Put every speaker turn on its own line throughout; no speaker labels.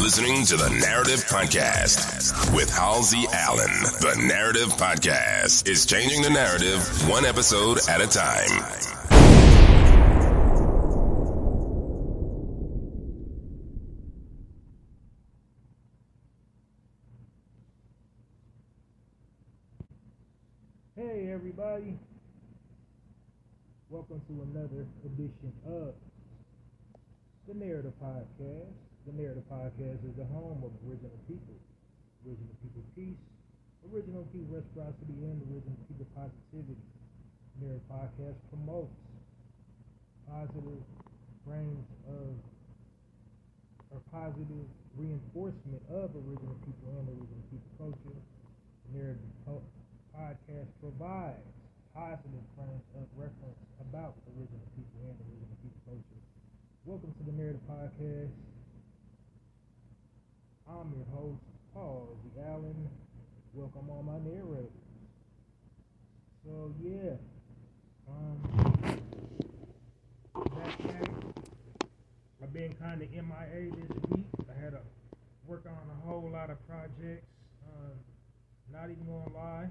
listening to the Narrative Podcast with Halsey Allen. The Narrative Podcast is changing the narrative one episode at a time.
Hey everybody, welcome to another edition of the Narrative Podcast. The Narrative Podcast is the home of original people peace, original people reciprocity, and original people positivity. The Narrative Podcast promotes positive frames of, or positive reinforcement of original people and original people culture. The Narrative Podcast provides positive frames of reference about original people and original people culture. Welcome to the Narrative Podcast. I'm your host, Halsey Allen. Welcome all my narrators. So yeah, I've been kind of MIA this week. I had to work on a whole lot of projects. Not even gonna lie.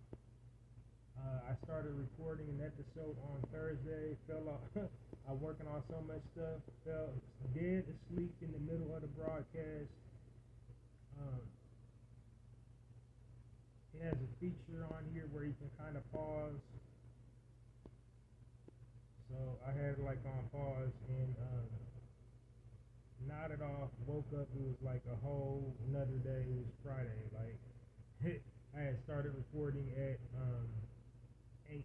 I started recording an episode on Thursday. Fell off. I'm working on so much stuff. Fell dead asleep in the middle of the broadcast. It has a feature on here where you can kind of pause. So I had it like on pause and nodded off, woke up, it was like a whole another day. It was Friday. Like I had started recording at 8.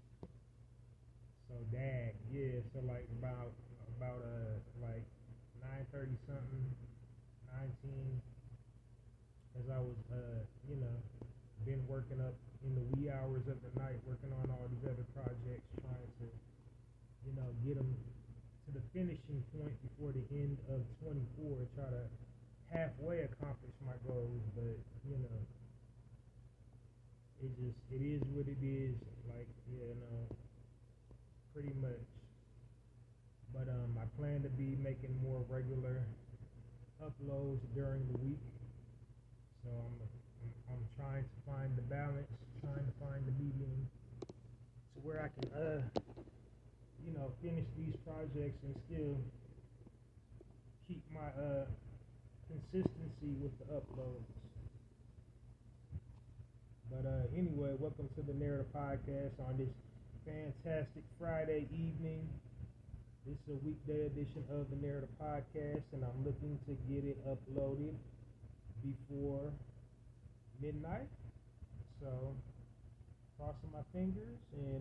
So so like about like 9:30 something, 19. As I was, been working up in the wee hours of the night, working on all these other projects, trying to, get them to the finishing point before the end of 24, try to halfway accomplish my goals, but, it is what it is, like, pretty much. But, I plan to be making more regular uploads during the week. So I'm trying to find the balance, trying to find the medium to where I can, finish these projects and still keep my consistency with the uploads. But anyway, welcome to the Narrative Podcast on this fantastic Friday evening. This is a weekday edition of the Narrative Podcast, and I'm looking to get it uploaded before midnight, so crossing my fingers, and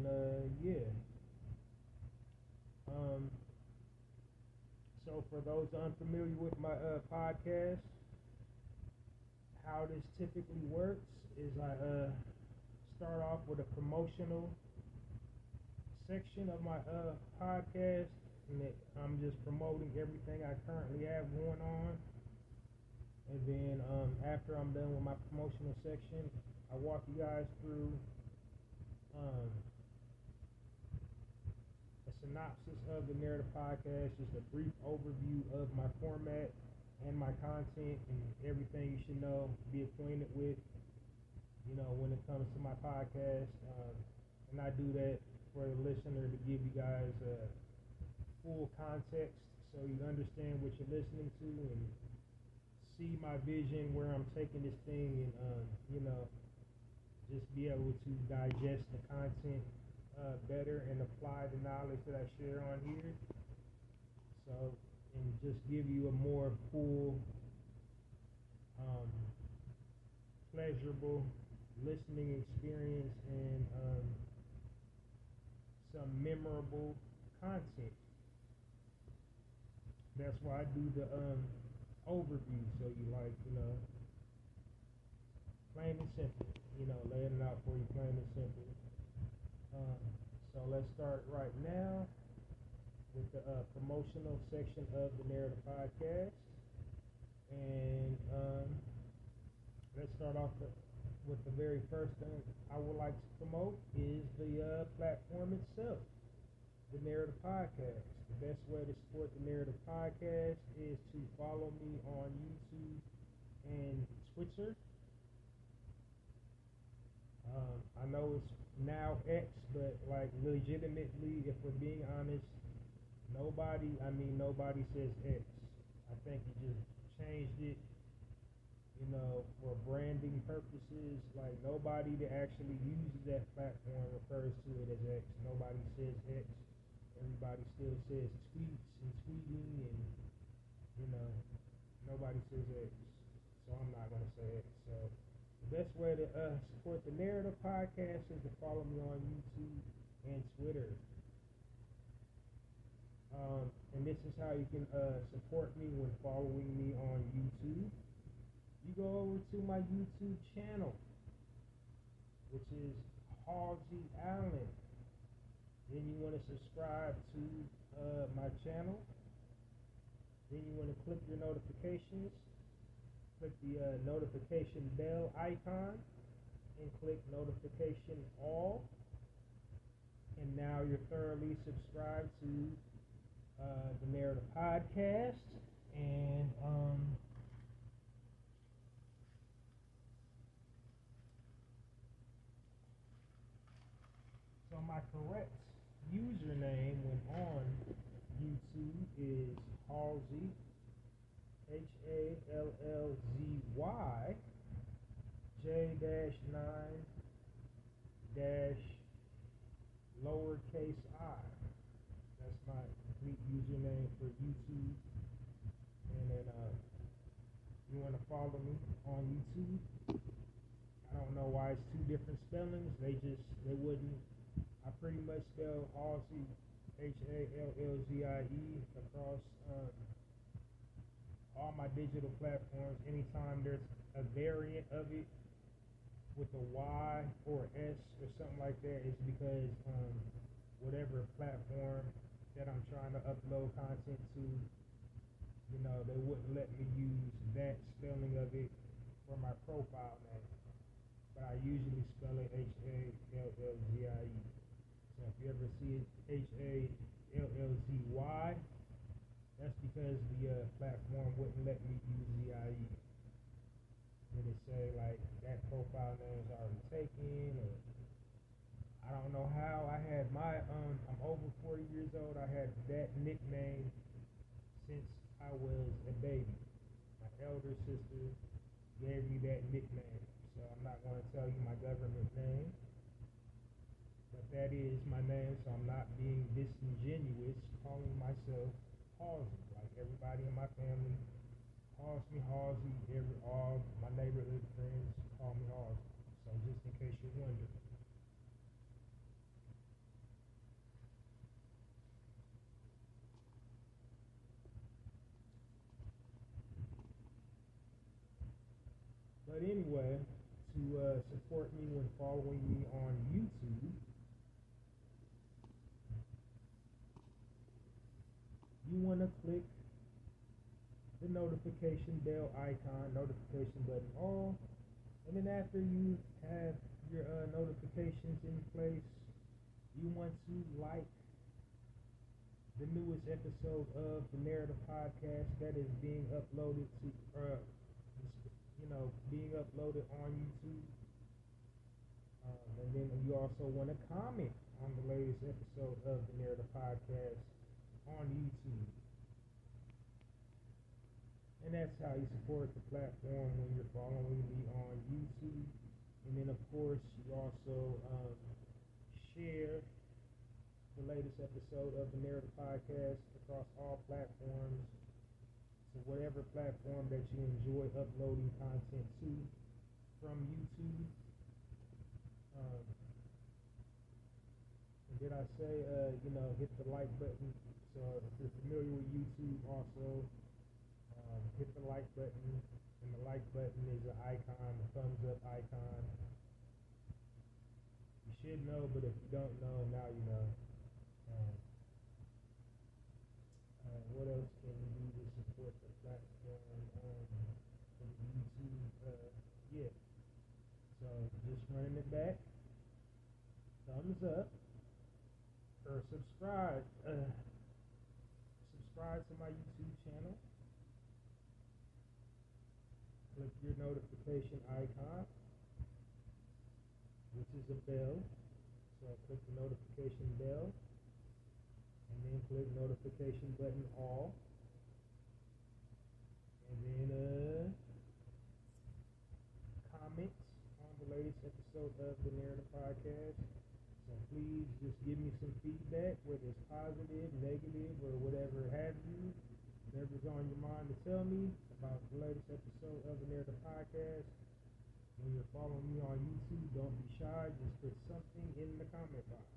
so for those unfamiliar with my podcast, how this typically works is I start off with a promotional section of my podcast, and I'm just promoting everything I currently have going on. And then after I'm done with my promotional section, I walk you guys through a synopsis of the Narrative Podcast, just a brief overview of my format and my content and everything you should know, be acquainted with, when it comes to my podcast. And I do that for the listener to give you guys full context so you understand what you're listening to and see my vision, where I'm taking this thing, and just be able to digest the content better and apply the knowledge that I share on here. So, and just give you a more full, pleasurable listening experience and some memorable content. That's why I do the overview, so you plain and simple, laying it out for you plain and simple. So let's start right now with the promotional section of the Narrative Podcast, and let's start off with the very first thing I would like to promote is the platform itself, the Narrative Podcast. The the best way to support the Narrative Podcast is to follow me on YouTube and Twitter. I know it's now X, but like legitimately, if we're being honest, nobody says X. I think he just changed it, for branding purposes. Like nobody that actually uses that platform refers to it as X. Nobody says X. Everybody still says tweets and tweeting and, nobody says X. So I'm not going to say X. So the best way to support the Narrative Podcast is to follow me on YouTube and Twitter. And this is how you can support me when following me on YouTube. You go over to my YouTube channel, which is Halsey Allen. Then you want to subscribe to my channel. Then you want to click your notifications. Click the notification bell icon and click notification all. And now you're thoroughly subscribed to the Narrative Podcast. And so my correct username when on YouTube is Halsey, HALLZY J-9-lowercase I. That's my complete username for YouTube. And then you want to follow me on YouTube. I don't know why it's two different spellings. They wouldn't. I pretty much spell Halsey, HALLZIE, across all my digital platforms. Anytime there's a variant of it with a Y or S or something like that, it's because whatever platform that I'm trying to upload content to, they wouldn't let me use that spelling of it for my profile name. But I usually spell it HALLZIE. So if you ever see it HALLZY, that's because the platform wouldn't let me use ZIE. Did it say like that profile name is already taken, or I don't know how I had my I'm over 40 years old. I had that nickname since I was a baby. My elder sister gave me that nickname, so I'm not going to tell you my government name, but that is my name, so I'm not being disingenuous calling myself Halsey. Like everybody in my family calls me Halsey. All my neighborhood friends call me Halsey. So just in case you're wondering. But anyway, to support me when following me on YouTube, you want to click the notification bell icon, notification button all, and then after you have your notifications in place, you want to like the newest episode of the Narrative Podcast that is being uploaded to, being uploaded on YouTube. And then you also want to comment on the latest episode of the Narrative Podcast on YouTube. And that's how you support the platform when you're following me on YouTube. And then, of course, you also share the latest episode of the Narrative Podcast across all platforms. So whatever platform that you enjoy uploading content to from YouTube. And did I say, hit the like button? So if you're familiar with YouTube, also hit the like button, and the like button is an icon, the thumbs up icon. You should know, but if you don't know, now you know. What else can you do to support the platform from YouTube? Yeah. So just running it back, thumbs up, or subscribe. subscribe to my YouTube channel, click your notification icon, which is a bell. So click the notification bell, and then click notification button all, and then comment on the latest episode of the Narrator Podcast. So please just give me some feedback, whether it's positive, negative, or whatever have you. Whatever's on your mind to tell me about the latest episode of the Narrator Podcast. When you're following me on YouTube, don't be shy. Just put something in the comment box.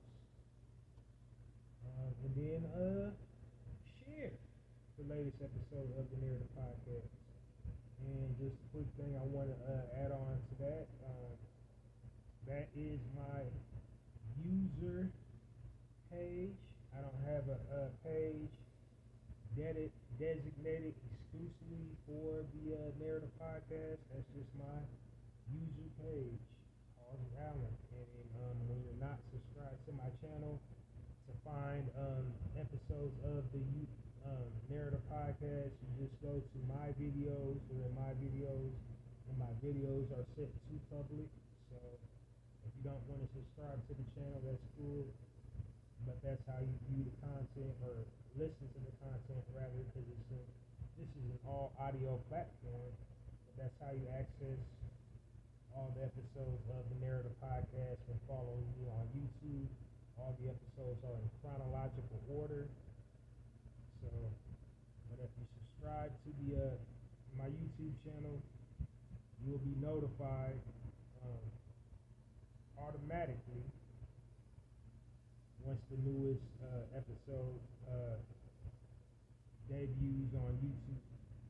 And then share the latest episode of the Narrator Podcast. And just a quick thing I want to add on to that. That is my user page. I don't have a page designated exclusively for the Narrative Podcast. That's just my user page, Halsey Allen. And when you're not subscribed to my channel, to find episodes of the Narrative Podcast, you just go to my videos, and my videos are set to public. So if you don't want to subscribe to the channel, that's cool. But that's how you view the content, or listen to the content rather, because this is an all audio platform. But that's how you access all the episodes of the Narrative Podcast when following me on YouTube. All the episodes are in chronological order. So, but if you subscribe to my YouTube channel, you will be notified automatically once the newest episode debuts on YouTube.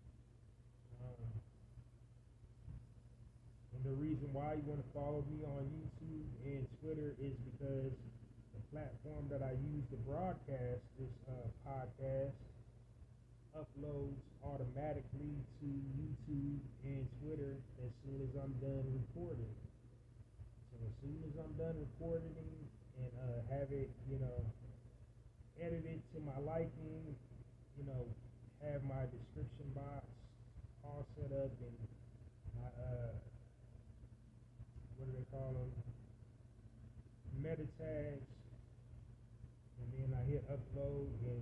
And the reason why you want to follow me on YouTube and Twitter is because the platform that I use to broadcast this podcast uploads automatically to YouTube and Twitter as soon as I'm done recording. So as soon as I'm done recording and have it, edited to my liking, have my description box all set up, and my what do they call them? Meta tags, and then I hit upload, and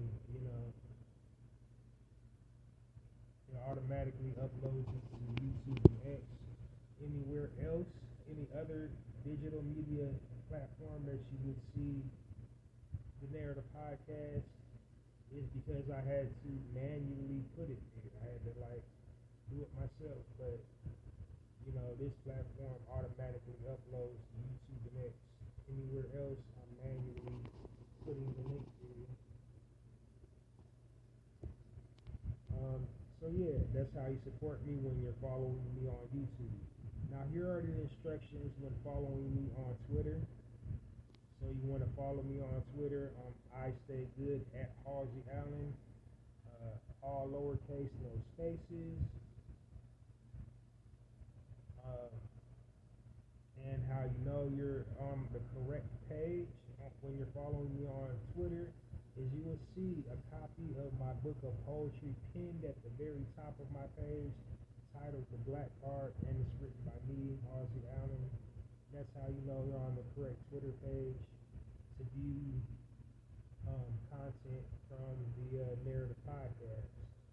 it automatically uploads it to YouTube and X. Anywhere else, any other digital media platform that you would see the Narrative Podcast, is because I had to manually put it there. I had to do it myself, but this platform automatically uploads to YouTube and X. Anywhere else, I'm manually putting the link there. So yeah, that's how you support me when you're following me on YouTube. Now here are the instructions when following me on Twitter. So you want to follow me on Twitter. I stay good at Halsey Allen. All lowercase, no spaces. And how you know you're on the correct page when you're following me on Twitter is you will see a copy of my book of poetry pinned at the very top of my page, titled The Black Card, and it's written by me, Halsey Allen. That's how you know you're on the correct Twitter page to view content from the Narrative Podcast.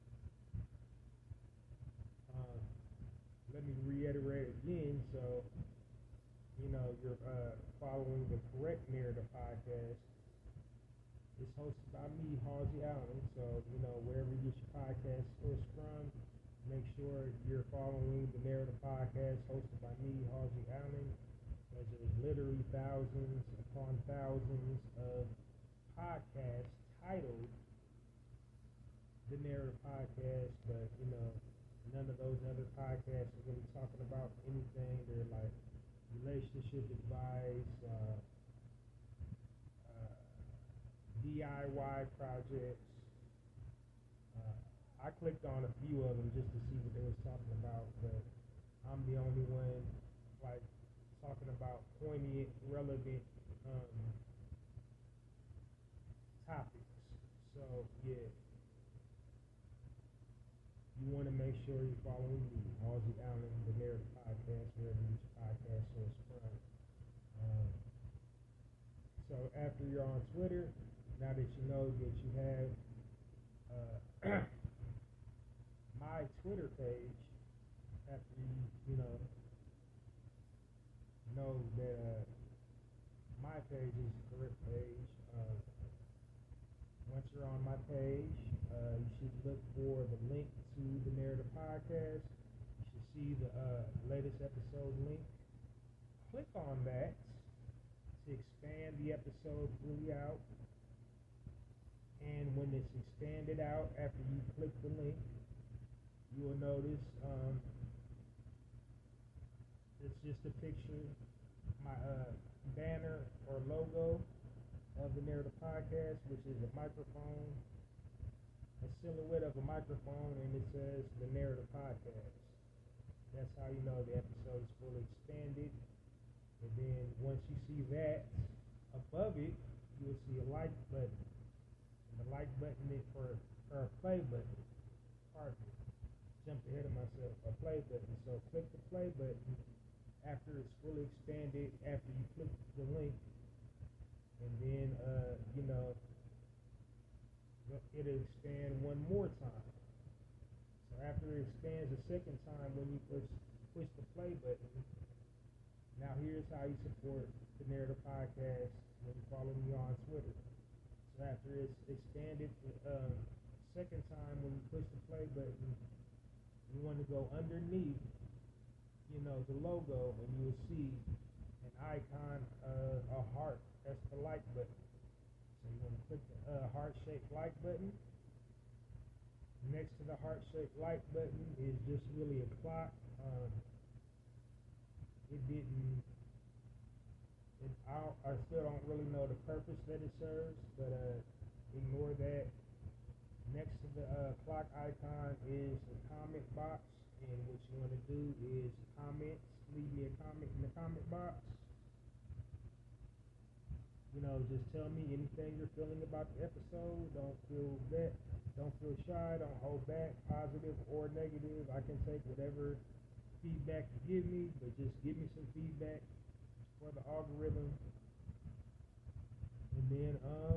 Let me reiterate again, so you're following the correct Narrative Podcast. It's hosted by me, Halsey Allen. So wherever you get your podcast source from, make sure you're following the Narrative Podcast hosted by me, Halsey Allen. Because there's literally thousands upon thousands of podcasts titled the Narrative Podcast, but none of those other podcasts are really talking about anything. They're like relationship advice, DIY projects. I clicked on a few of them just to see what they was talking about, but I'm the only one talking about poignant, relevant topics. So yeah, make sure you're following me, Halsey Allen, the Narrator Podcast, wherever you get your podcast source from. So after you're on Twitter, now that you know that you have my Twitter page, after you know that my page is the correct page. Once you're on my page, you should look for the link to the Narrator Podcast. You should see the latest episode link. Click on that to expand the episode fully out. And when it's expanded out, after you click the link, you will notice it's just a picture, my banner or logo of the Narrator Podcast, which is a microphone, a silhouette of a microphone, and it says the Narrator Podcast. That's how you know the episode is fully expanded. And then once you see that, above it, you will see a like button. And the like button is for a play button. Pardon me. Jumped ahead of myself. A play button. So click the play button after it's fully expanded, after you click the link. And then, it'll expand one more time. So after it expands a second time, when you push the play button, now here's how you support the Narrator Podcast when you follow me on Twitter. So after it's expanded second time, when you push the play button, you want to go underneath, the logo, and you will see an icon, a heart. That's the like button. So you want to click the heart-shaped like button. Next to the heart-shaped like button is just really a clock. I still don't really know the purpose that it serves, but ignore that. Next to the clock icon is the comment box, and what you want to do is comments. Leave me a comment in the comment box. Just tell me anything you're feeling about the episode. Don't feel shy. Don't hold back, positive or negative. I can take whatever feedback you give me, but just give me some feedback for the algorithm. And then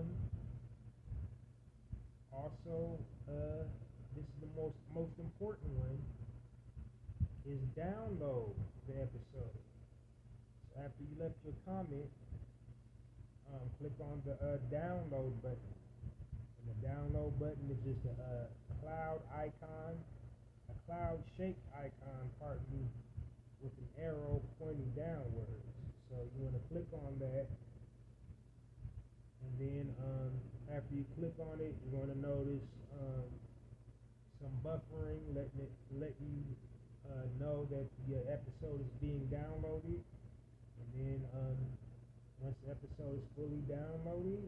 also this is the most important one, is download the episode. So after you left your comment, click on the download button. And the download button is just a cloud icon, a cloud-shaped icon, with an arrow pointing downwards. So you want to click on that, and then after you click on it, you're going to notice some buffering, let you know that the episode is being downloaded. And then once the episode is fully downloaded,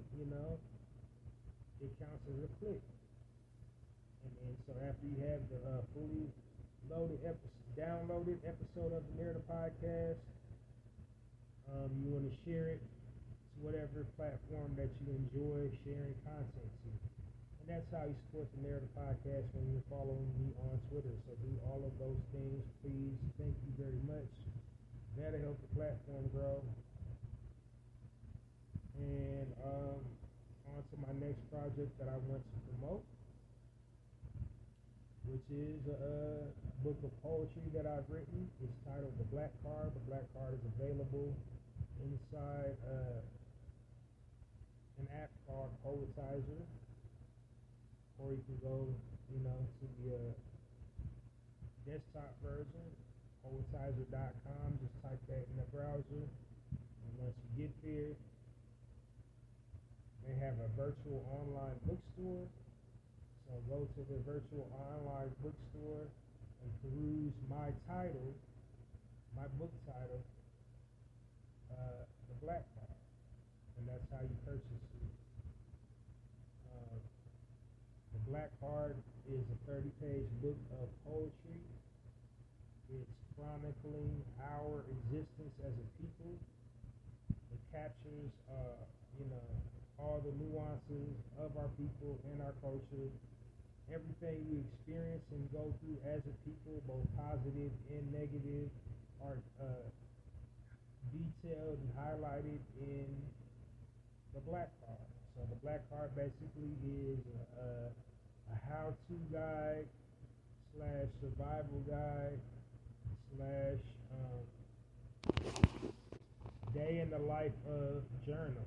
it counts as a click. And then so after you have the fully downloaded episode of the Narrator Podcast, you want to share it to whatever platform that you enjoy sharing content to. And that's how you support the Narrator Podcast when you're following me on Twitter. So do all of those things, please. Thank you very much. That'll help the platform grow. And on to my next project that I want to promote, which is a book of poetry that I've written. It's titled The Black Card. The Black Card is available inside an app called Poetizer, or you can go, to the desktop version, poetizer.com. Just type that in the browser, and once you get there, they have a virtual online bookstore. So go to the virtual online bookstore and peruse my book title, The Black Card. And that's how you purchase it. The Black Card is a 30-page book of poetry. It's chronicling our existence as a people. It captures, all the nuances of our people and our culture, everything we experience and go through as a people, both positive and negative, are detailed and highlighted in the black card. So the black card basically is a how-to guide / survival guide / day in the life of journal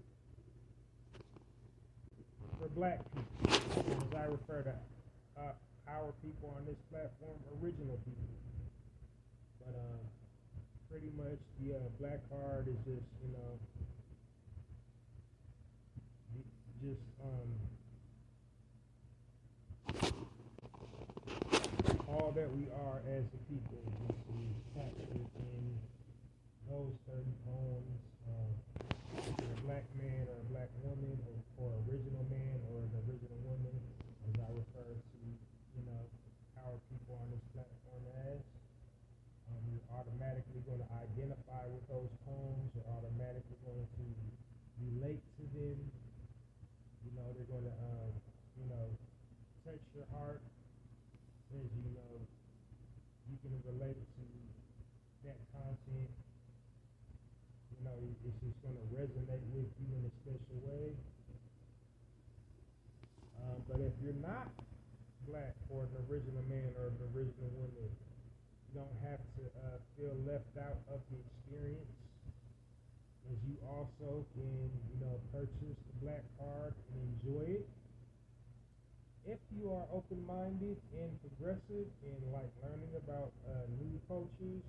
for black people. As I refer to our people on this platform, original people. But pretty much the black card is just, all that we are as a people is captured in those 30 poems. If you're a black man or a black woman, or original man or an original woman, as I refer to, our people on this platform as, you're automatically going to identify with those poems. You're automatically going to relate to them. They're going to, touch your heart, as you can relate to that content. It's just going to resonate with you in a special way. But if you're not black or an original man or an original woman, you don't have to feel left out of the experience, as you also can, purchase the black card and enjoy it. If you are open-minded and progressive and like learning about new cultures,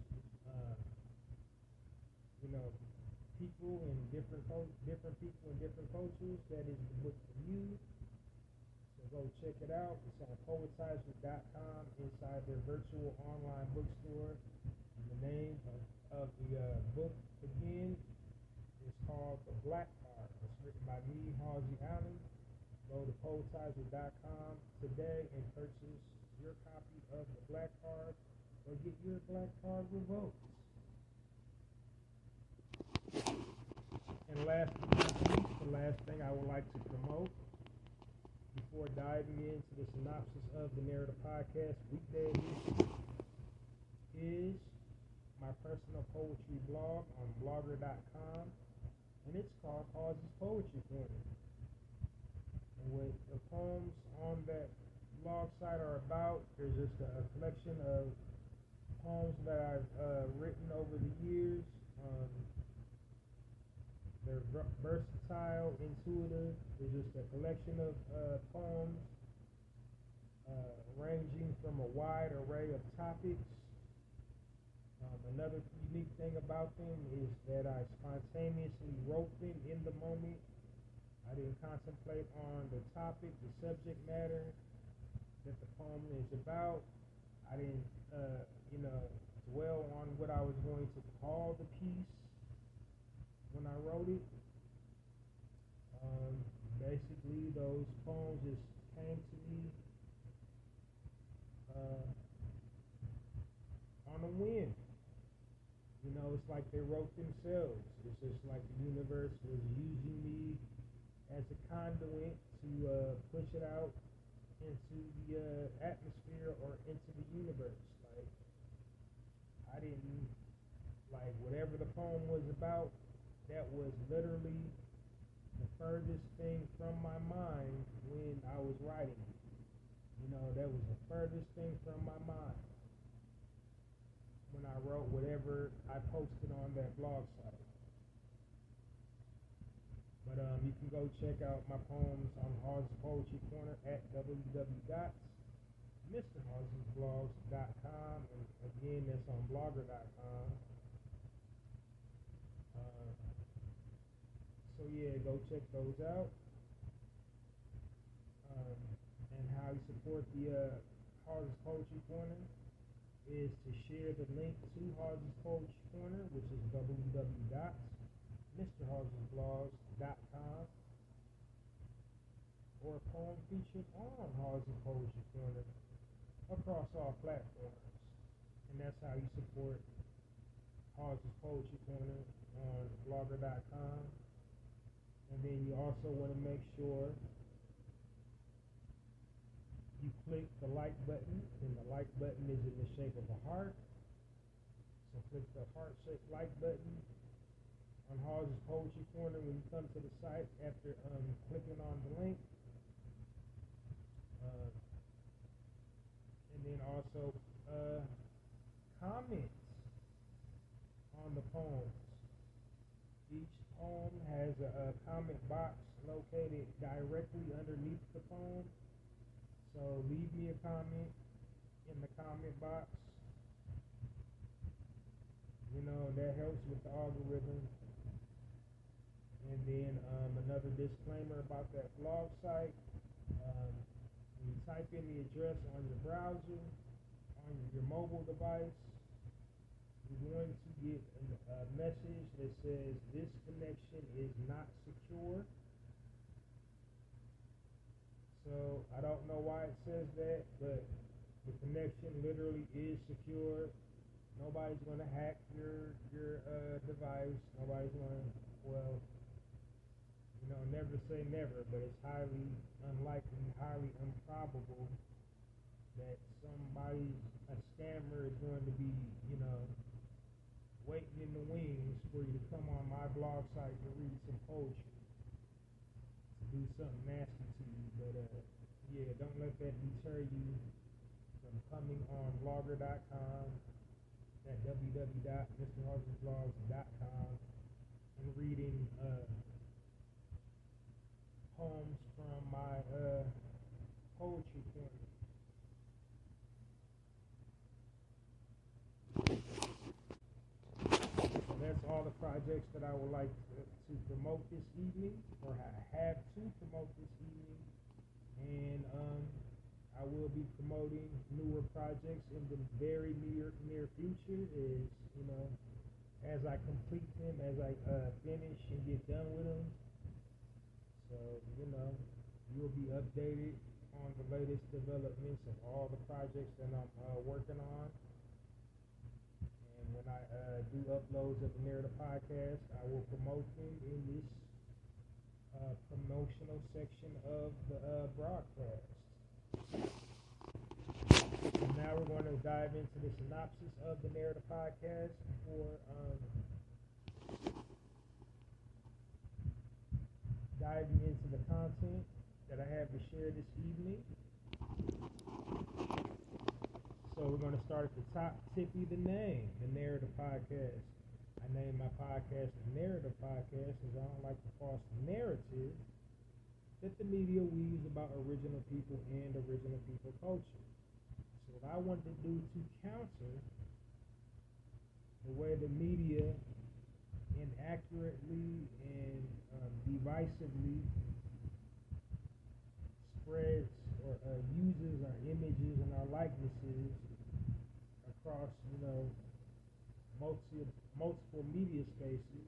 people and different people and different cultures, that is the book for you. So go check it out. It's on poetizer.com inside their virtual online bookstore. And the name of the book, again, is called The Black Card. It's written by me, Halsey Allen. Go to poetizer.com today and purchase your copy of The Black Card, or get your black card revoked. And last but not least, the last thing I would like to promote before diving into the synopsis of the Narrator Podcast weekday edition is my personal poetry blog on blogger.com, and it's called hallziespoetrycorner. And what the poems on that blog site are about, there's just a collection of poems that I've written over the years. They're versatile, intuitive. There's just a collection of poems ranging from a wide array of topics. Another unique thing about them is that I spontaneously wrote them in the moment. I didn't contemplate on the topic, the subject matter that the poem is about. I didn't, dwell on what I was going to call the piece when I wrote it. Basically, those poems just came to me on a whim. It's like they wrote themselves. It's just like the universe was using me as a conduit to push it out into the atmosphere or into the universe. Like, I didn't, whatever the poem was about, that was literally the furthest thing from my mind when I was writing it. That was the furthest thing from my mind when I wrote whatever I posted on that blog site. But you can go check out my poems on Hallzies Poetry Corner at www.mrhallziesblogs.com, and again, that's on blogger.com. So yeah, go check those out. And how you support the Hallzies Poetry Corner is to share the link to Hallzies Poetry Corner, which is www.mrhallziesblogs.com, or a poem featured on Hallzies Poetry Corner across all platforms. And that's how you support Hallzies Poetry Corner on blogger.com. And then you also want to make sure you click the like button, and the like button is in the shape of a heart. So click the heart-shaped like button on Hallzies Poetry Corner when you come to the site after clicking on the link. And then also comments on the poems. Each poem has a comment box located directly underneath the poem. So leave me a comment in the comment box. You know, that helps with the algorithm. And then another disclaimer about that blog site. When you type in the address on your browser, on your mobile device, you're going to get a message that says this connection is not secure. So I don't know why it says that, but the connection literally is secure. Nobody's going to hack your device. Nobody's going to, well, you know, never say never, but it's highly unlikely, highly improbable that a scammer is going to be, you know, waiting in the wings for you to come on my blog site to read some poetry, to do something nasty to you. But yeah, don't let that deter you from coming on blogger.com, at www.mrhallziesblogs.com, and reading poems from my poetry corner. So that's all the projects that I would like to promote this evening, or have to promote this evening. And I will be promoting newer projects in the very near future, is, you know, as I complete them, as I finish and get done with them. So, you know, you'll be updated on the latest developments of all the projects that I'm working on. And when I do uploads of the Narrator podcast, I will promote them in this promotional section of the broadcast. And now we're going to dive into the synopsis of the Narrator podcast before diving into the content that I have to share this evening. So we're going to start at the top. Tippy the name, the Narrator podcast. I named my podcast the Narrator podcast because I don't like the false narrative that the media weaves about original people and original people culture. So what I wanted to do to counter the way the media inaccurately and divisively spreads or uses our images and our likenesses across, you know, multiple media spaces,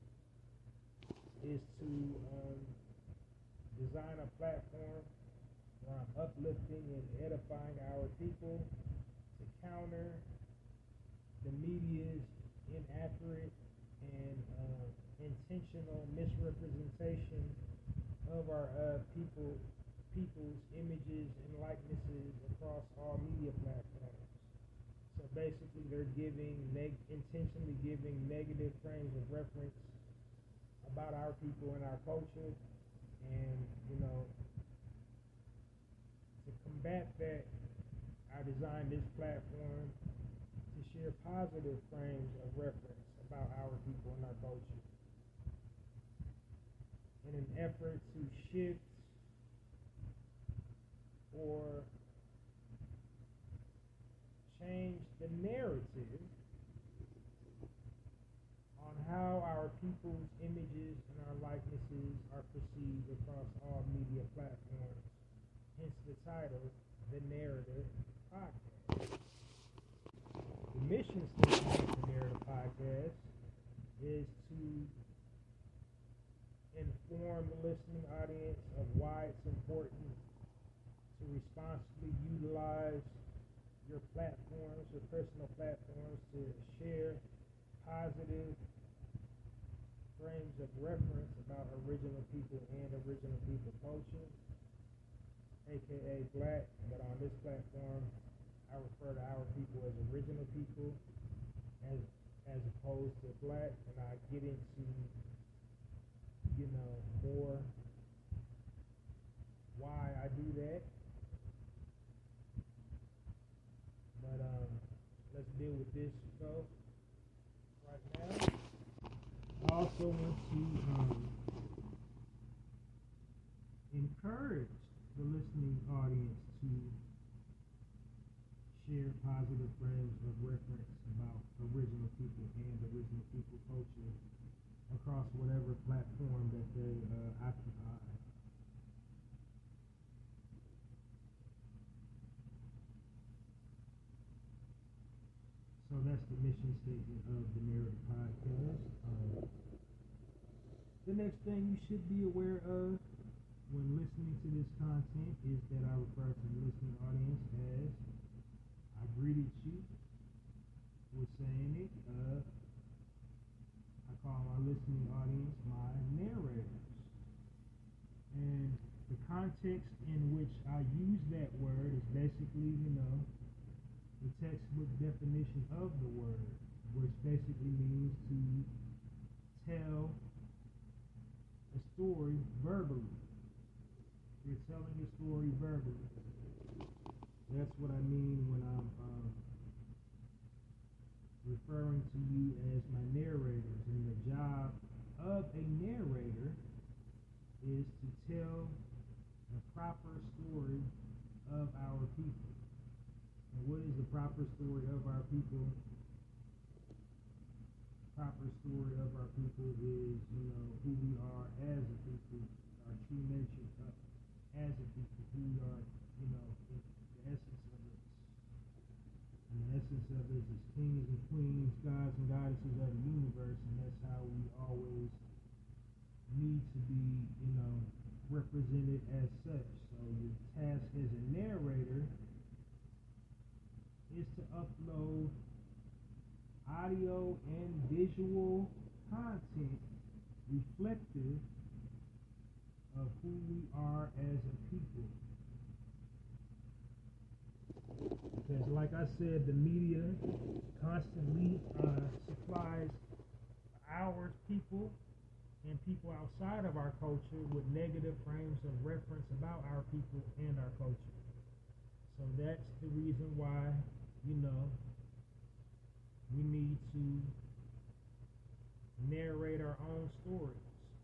is to design a platform where I'm uplifting and edifying our people to counter the media's inaccurate and intentional misrepresentation of our people's images and likenesses across all media platforms. So basically, they're intentionally giving negative frames of reference about our people and our culture. And, you know, to combat that, I designed this platform to share positive frames of reference about our people and our culture, in an effort to shift or change the narrative on how our people's images and our likenesses are perceived across all media platforms. Hence the title, The Narrator Podcast. The mission statement of the Narrator Podcast is to inform the listening audience of why it's important to responsibly utilize your platforms, your personal platforms, to share positive frames of reference about original people and original people culture, aka black, but on this platform, I refer to our people as original people, as opposed to black, and I get into, more why I do that. But let's deal with this though right now. I also want to encourage the listening audience to share positive frames of reference about original people and original people culture across whatever platform that they occupy. So that's the mission statement of the Narrator podcast. The next thing you should be aware of when listening to this content is that I refer to the listening audience as, I greeted you with saying it, I call my listening audience my narrators. And the context in which I use that word is basically, the textbook definition of the word, which basically means to tell a story verbally. You're telling a story verbally. That's what I mean when I'm referring to you as my narrators. And the job of a narrator is to tell the proper story of our people. And what is the proper story of our people? Proper story of our people is, who we are as a people, our true nature as a people, who we are, the essence of us. And the essence of us is kings and queens, gods and goddesses of the universe, and that's how we always need to be, represented as such. So your task as a narrator is to upload audio and visual content reflective of who we are as a people. Because like I said, the media constantly supplies our people and people outside of our culture with negative frames of reference about our people and our culture. So that's the reason why, we need to narrate our own stories.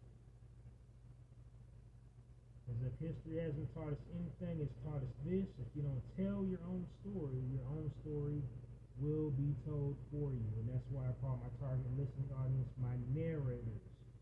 Because if history hasn't taught us anything, it's taught us this. If you don't tell your own story will be told for you. And that's why I call my target listening audience my narrators.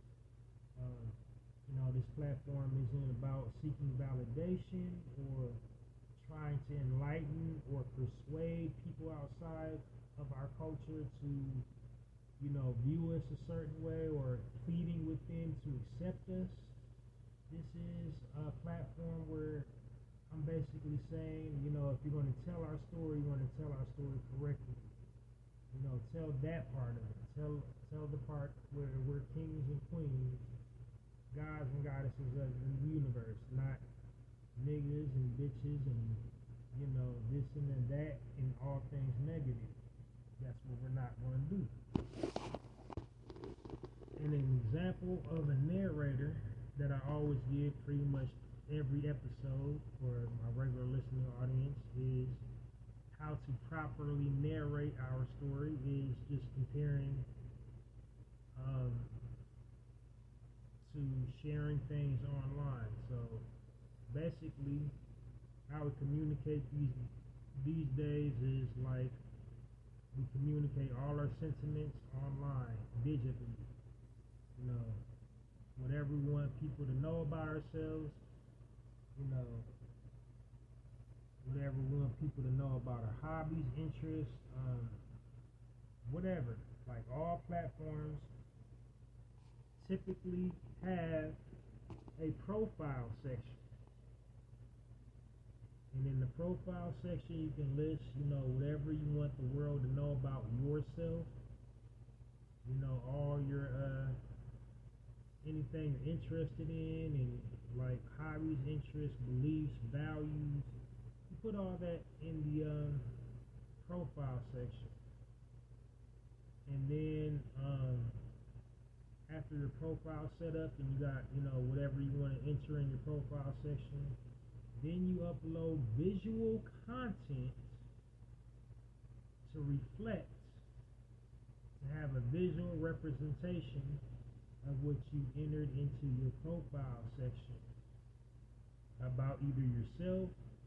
This platform isn't about seeking validation or trying to enlighten or persuade people outside of our culture to, view us a certain way or pleading with them to accept us. This is a platform where I'm basically saying, if you're going to tell our story, you're going to tell our story correctly. Tell that part of it. Tell the part where we're kings and queens, gods and goddesses of the universe, not niggas and bitches and, this and that and all things negative. That's what we're not going to do. And an example of a narrator that I always give pretty much every episode for my regular listening audience is how to properly narrate our story is just comparing to sharing things online. So basically how we communicate these days is like we communicate all our sentiments online, digitally. Whatever we want people to know about ourselves, whatever we want people to know about our hobbies, interests, whatever. Like all platforms typically have a profile section. And in the profile section, you can list, whatever you want the world to know about yourself. All your, anything you're interested in, and like hobbies, interests, beliefs, values. You put all that in the profile section. And then after your profile set up and you got, whatever you want to enter in your profile section, then you upload visual content to reflect, to have a visual representation of what you entered into your profile section about either yourself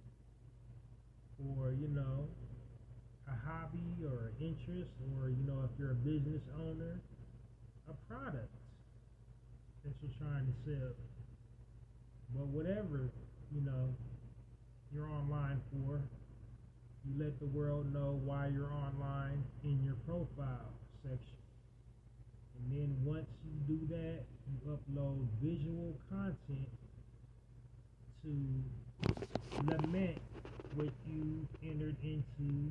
or, a hobby or an interest, or, if you're a business owner, a product that you're trying to sell. But whatever, you're online for, you let the world know why you're online in your profile section. And then once you do that, you upload visual content to lament what you entered into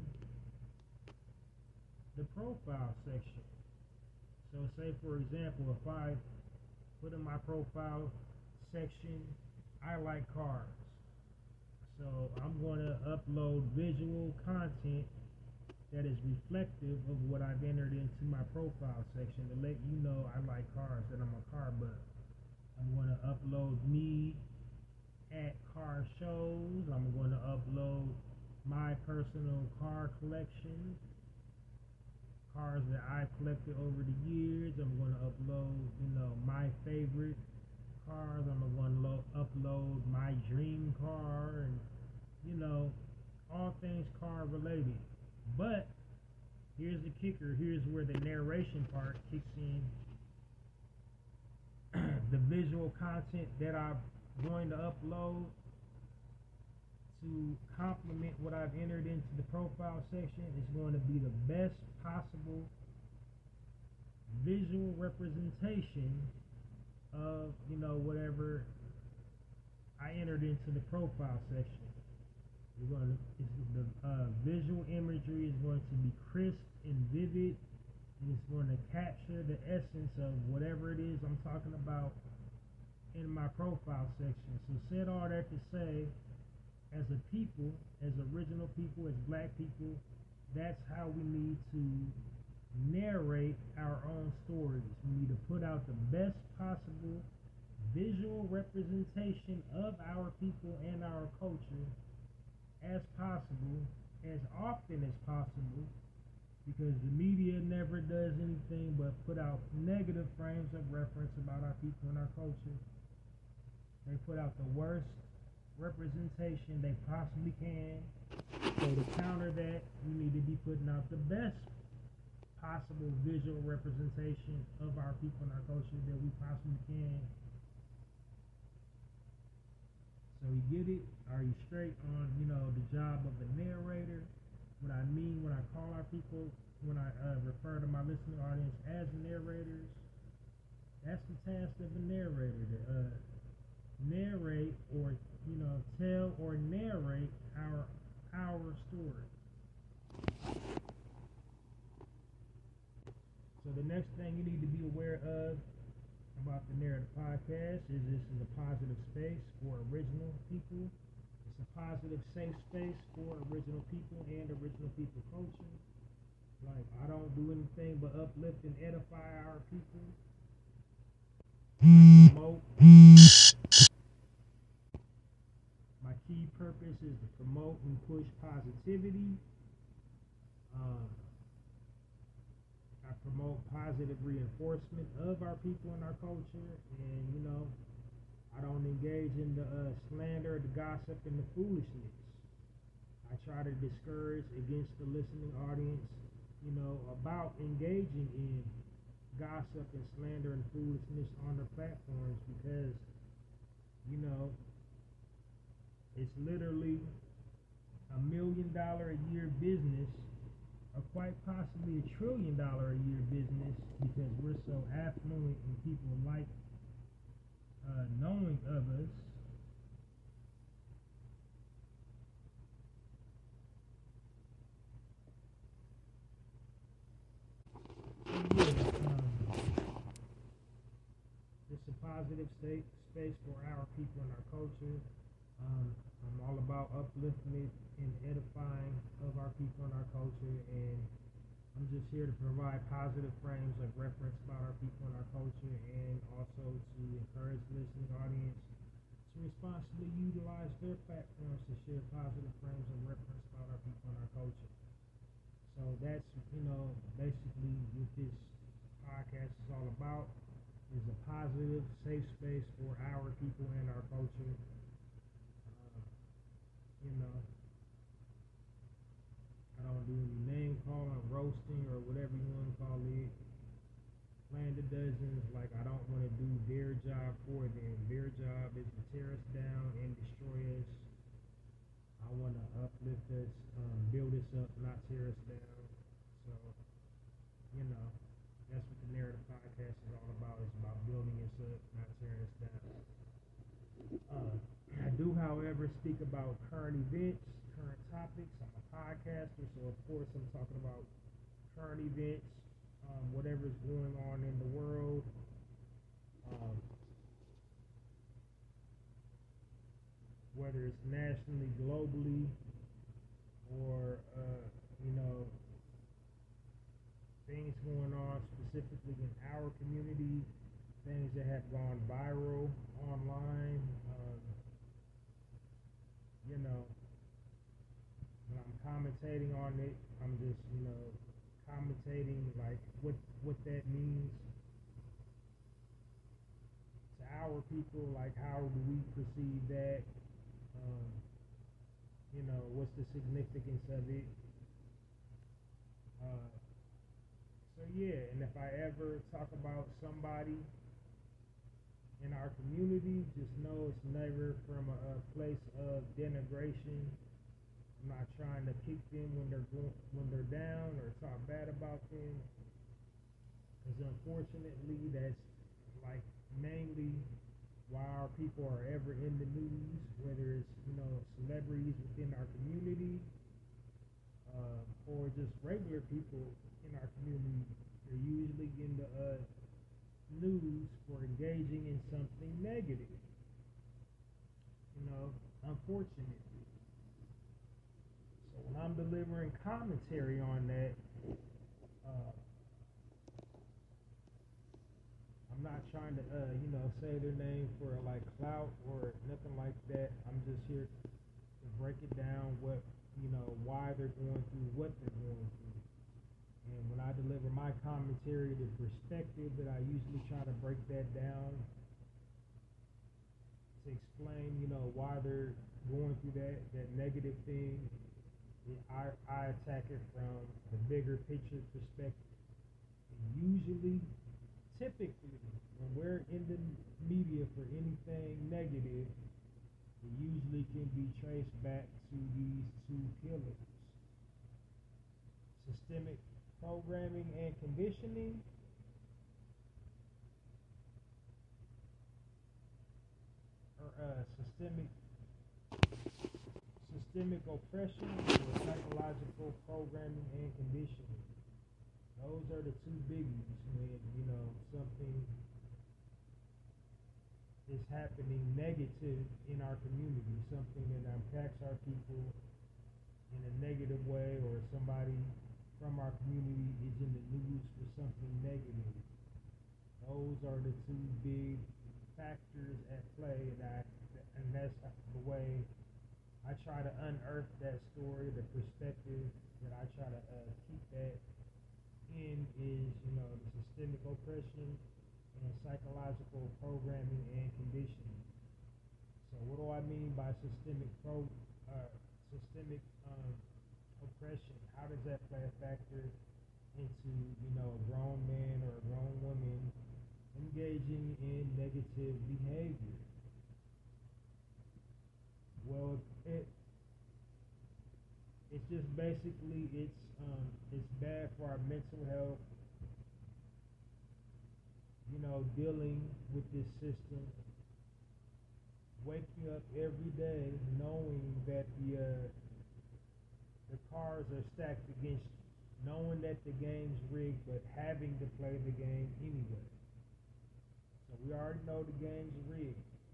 the profile section. So say, for example, if I put in my profile section, I like cars. So I'm going to upload visual content that is reflective of what I've entered into my profile section to let you know I like cars, that I'm a car buff. I'm going to upload me at car shows. I'm going to upload my personal car collection, cars that I've collected over the years. I'm going to upload, my favorite cars. I'm going to upload my dream car, and all things car related. But here's the kicker. Here's where the narration part kicks in. The visual content that I'm going to upload to complement what I've entered into the profile section is going to be the best possible visual representation of, whatever I entered into the profile section. The visual imagery is going to be crisp and vivid, and it's going to capture the essence of whatever it is I'm talking about in my profile section. So said all that to say, as a people, as original people, as black people, that's how we need to narrate our own stories. We need to put out the best possible visual representation of our people and our culture as possible, as often as possible, because the media never does anything but put out negative frames of reference about our people and our culture. They put out the worst representation they possibly can. So to counter that, we need to be putting out the best possible visual representation of our people and our culture that we possibly can. So you get it? Are you straight on, the job of the narrator? What I mean when I call our people, when I refer to my listening audience as narrators, that's the task of the narrator, to narrate or, tell or narrate our story. So the next thing you need to be aware of about the Narrator Podcast is this is a positive space for original people. It's a positive, safe space for original people and original people culture. Like, I don't do anything but uplift and edify our people. I promote. My key purpose is to promote and push positivity. I promote positive reinforcement of our people and our culture, and I don't engage in the slander, the gossip, and the foolishness. I try to discourage against the listening audience, about engaging in gossip and slander and foolishness on their platforms, because it's literally $1 million a year business, or quite possibly $1 trillion a year business, because we're so affluent and people like knowing of us. So yeah, it's a positive space space for our people and our culture. I'm all about uplifting and edifying of our people and our culture, and I'm just here to provide positive frames of reference about our people and our culture, and also to encourage the listening audience to responsibly utilize their platforms to share positive frames of reference about our people and our culture. So that's, basically what this podcast is all about, is a positive, safe space for our people and our culture. I don't do any name calling, roasting, or whatever you want to call it. Playing the dozens, like I don't want to do their job for them. Their job is to tear us down and destroy us. I want to uplift us, build us up, not tear us down. So, that's what the Narrative Podcast is all about. It's about building us up, not tearing us down. I do, however, speak about current events, current topics. I'm a podcaster, so of course I'm talking about current events, whatever's going on in the world. Whether it's nationally, globally, or, things going on specifically in our community, things that have gone viral online. When I'm commentating on it, I'm just, commentating like what that means to our people, like how do we perceive that, what's the significance of it. And if I ever talk about somebody in our community, just know it's never from a place of denigration. I'm not trying to kick them when they're down or talk bad about them, because unfortunately that's like mainly why our people are ever in the news, whether it's celebrities within our community, or just regular people in our community. They're usually in the news for engaging in something negative, unfortunately. So when I'm delivering commentary on that, I'm not trying to, say their name for like clout or nothing like that. I'm just here to break it down, why they're going through what they're going through. And when I deliver my commentary, the perspective that I usually try to break that down to explain, why they're going through that negative thing, I attack it from the bigger picture perspective. And usually, typically, when we're in the media for anything negative, it usually can be traced back to these two pillars: systemic programming and conditioning, or systemic oppression, or psychological programming and conditioning. Those are the two biggies when, something is happening negative in our community, something that impacts our people in a negative way, or somebody from our community is in the news for something negative. Those are the two big factors at play, and that's the way I try to unearth that story. The perspective that I try to keep that in is, the systemic oppression and psychological programming and conditioning. So what do I mean by systemic oppression? How does that play a factor into, a grown man or a grown woman engaging in negative behavior? Well, it's just basically it's bad for our mental health, dealing with this system, waking up every day knowing that the cards are stacked against you, knowing that the game's rigged, but having to play the game anyway. So we already know the game's rigged.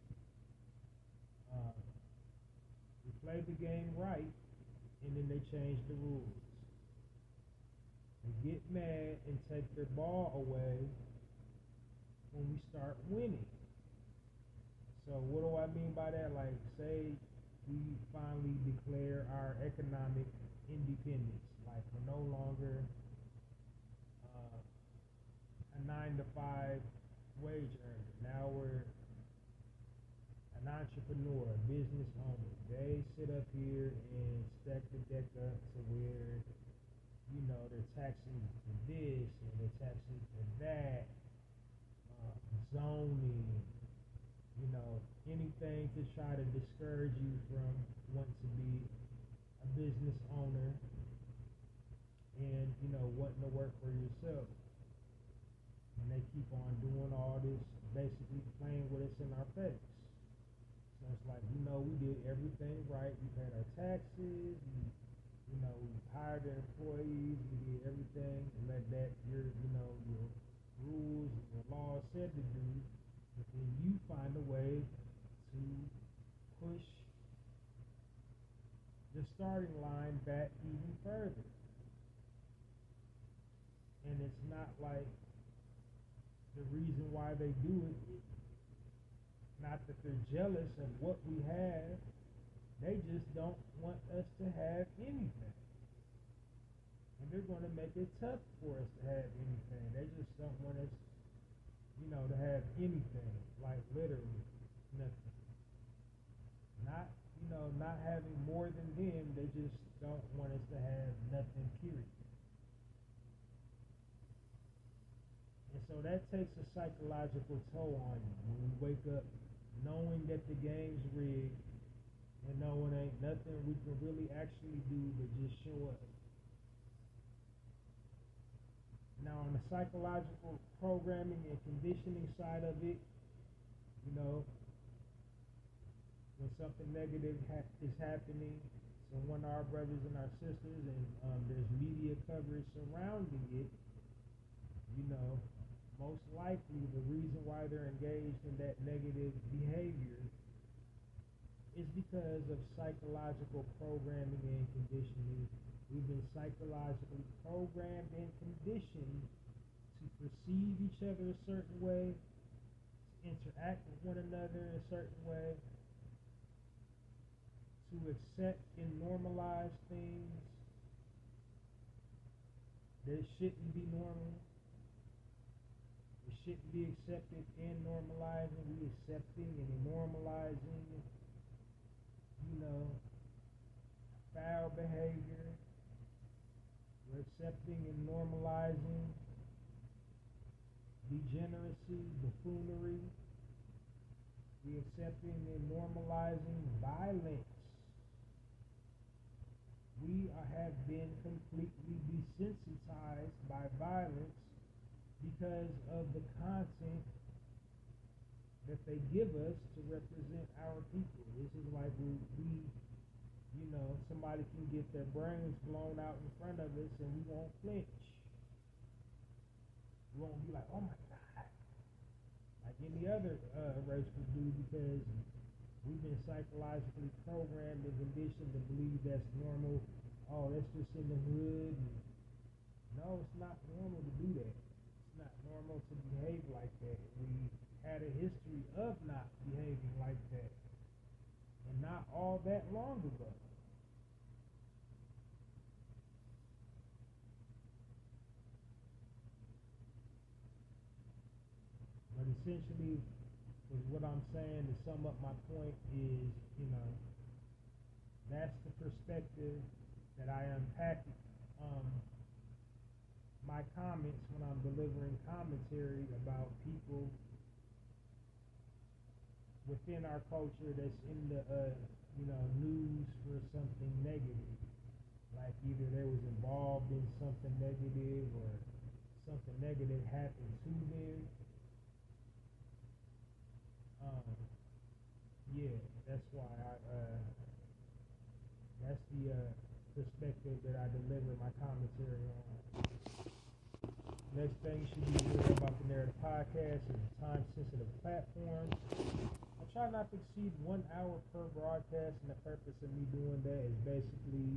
Uh, we play the game right, and then they change the rules. They get mad and take their ball away when we start winning. So what do I mean by that? Like, say we finally declare our economic independence. Like, we're no longer a 9-to-5 wage earner. Now we're an entrepreneur, a business owner. They sit up here and stack the deck up to where, you know, they're taxing for this and they're taxing for that, zoning, you know, anything to try to discourage you from wanting to be a business owner and, you know, wanting to work for yourself. And they keep on doing all this, basically playing with us in our face. So it's like, you know, we did everything right. We paid our taxes. We hired the employees. We did everything and let that your rules and your laws said to do. But then you find a way to push the starting line back even further. And it's not like the reason why they do it, not that they're jealous of what we have, they just don't want us to have anything. And they're going to make it tough for us to have anything. They just don't want us, to have anything, like literally nothing. Not having more than them, they just don't want us to have nothing, period. And so that takes a psychological toll on you when you wake up knowing that the game's rigged and knowing ain't nothing we can really actually do but just show up. Now on the psychological programming and conditioning side of it, when something negative is happening to one of our brothers and our sisters and there's media coverage surrounding it, most likely the reason why they're engaged in that negative behavior is because of psychological programming and conditioning. We've been psychologically programmed and conditioned to perceive each other a certain way, to interact with one another in a certain way, to accept and normalize things that shouldn't be normal. It shouldn't be accepted and normalizing. We accepting and normalizing, foul behavior. We're accepting and normalizing degeneracy, buffoonery. We're accepting and normalizing violence. We have been completely desensitized by violence because of the content that they give us to represent our people. This is like somebody can get their brains blown out in front of us and we won't flinch. We won't be like, oh my God, like any other race would do, because we've been psychologically programmed and conditioned to believe that's normal. Oh, that's just in the hood. No, it's not normal to do that. It's not normal to behave like that. We had a history of not behaving like that. And not all that long ago. But essentially, what I'm saying to sum up my point is, that's the perspective that I unpack my comments when I'm delivering commentary about people within our culture that's in the news for something negative. Like either they was involved in something negative or something negative happened to them. That's why that's the perspective that I deliver my commentary on. Next thing you should be aware about the Narrator Podcast is a time-sensitive platform. I try not to exceed 1 hour per broadcast, and the purpose of me doing that is basically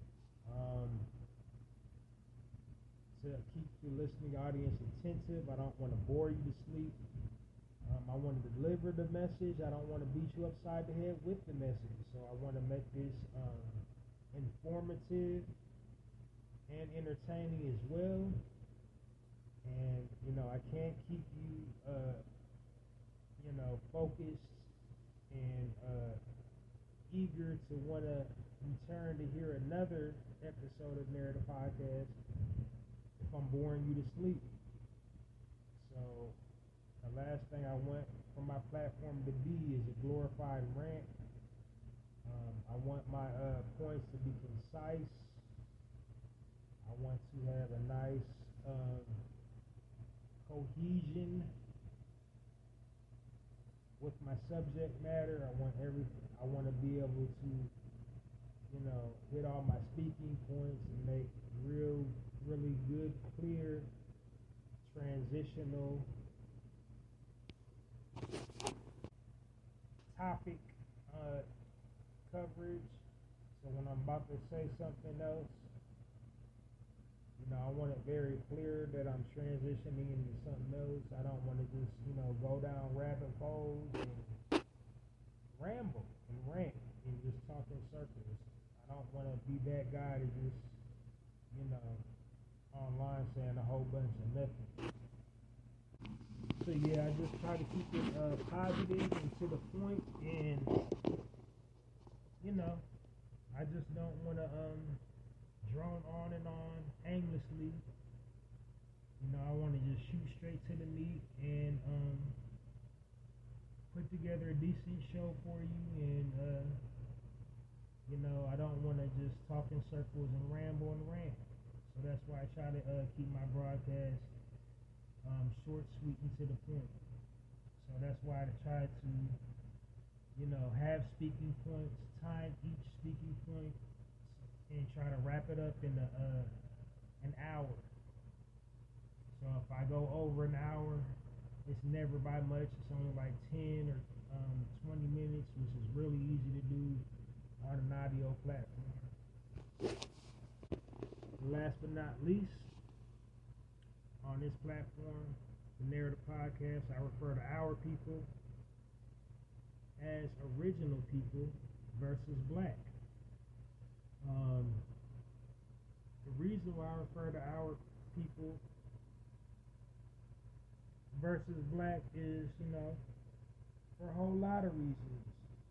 to keep the listening audience attentive. I don't want to bore you to sleep. I want to deliver the message. I don't want to beat you upside the head with the message. So I want to make this informative and entertaining as well. And, you know, I can't keep you, you know, focused and eager to want to return to hear another episode of Narrator Podcast if I'm boring you to sleep. So the last thing I want for my platform to be is a glorified rant. I want my points to be concise. I want to have a nice cohesion with my subject matter. I want to be able to, you know, hit all my speaking points and make really good, clear, transitional topic coverage. So when I'm about to say something else, you know, I want it very clear that I'm transitioning into something else. I don't want to just, you know, go down rabbit holes and ramble and rant and just talk in circles. I don't want to be that guy that just, you know, online saying a whole bunch of nothing. So yeah, I just try to keep it positive and to the point, and you know, I just don't want to drone on and on aimlessly. You know, I want to just shoot straight to the meat and put together a decent show for you, and you know, I don't want to just talk in circles and ramble and rant. So that's why I try to keep my broadcast short, sweet, and to the point. So that's why I try to, you know, have speaking points, time each speaking point, and try to wrap it up in an hour. So if I go over an hour, it's never by much. It's only like 10 or 20 minutes, which is really easy to do on an audio platform. Last but not least, on this platform, the Narrator Podcast, I refer to our people as original people versus black. The reason why I refer to our people versus black is, you know, for a whole lot of reasons.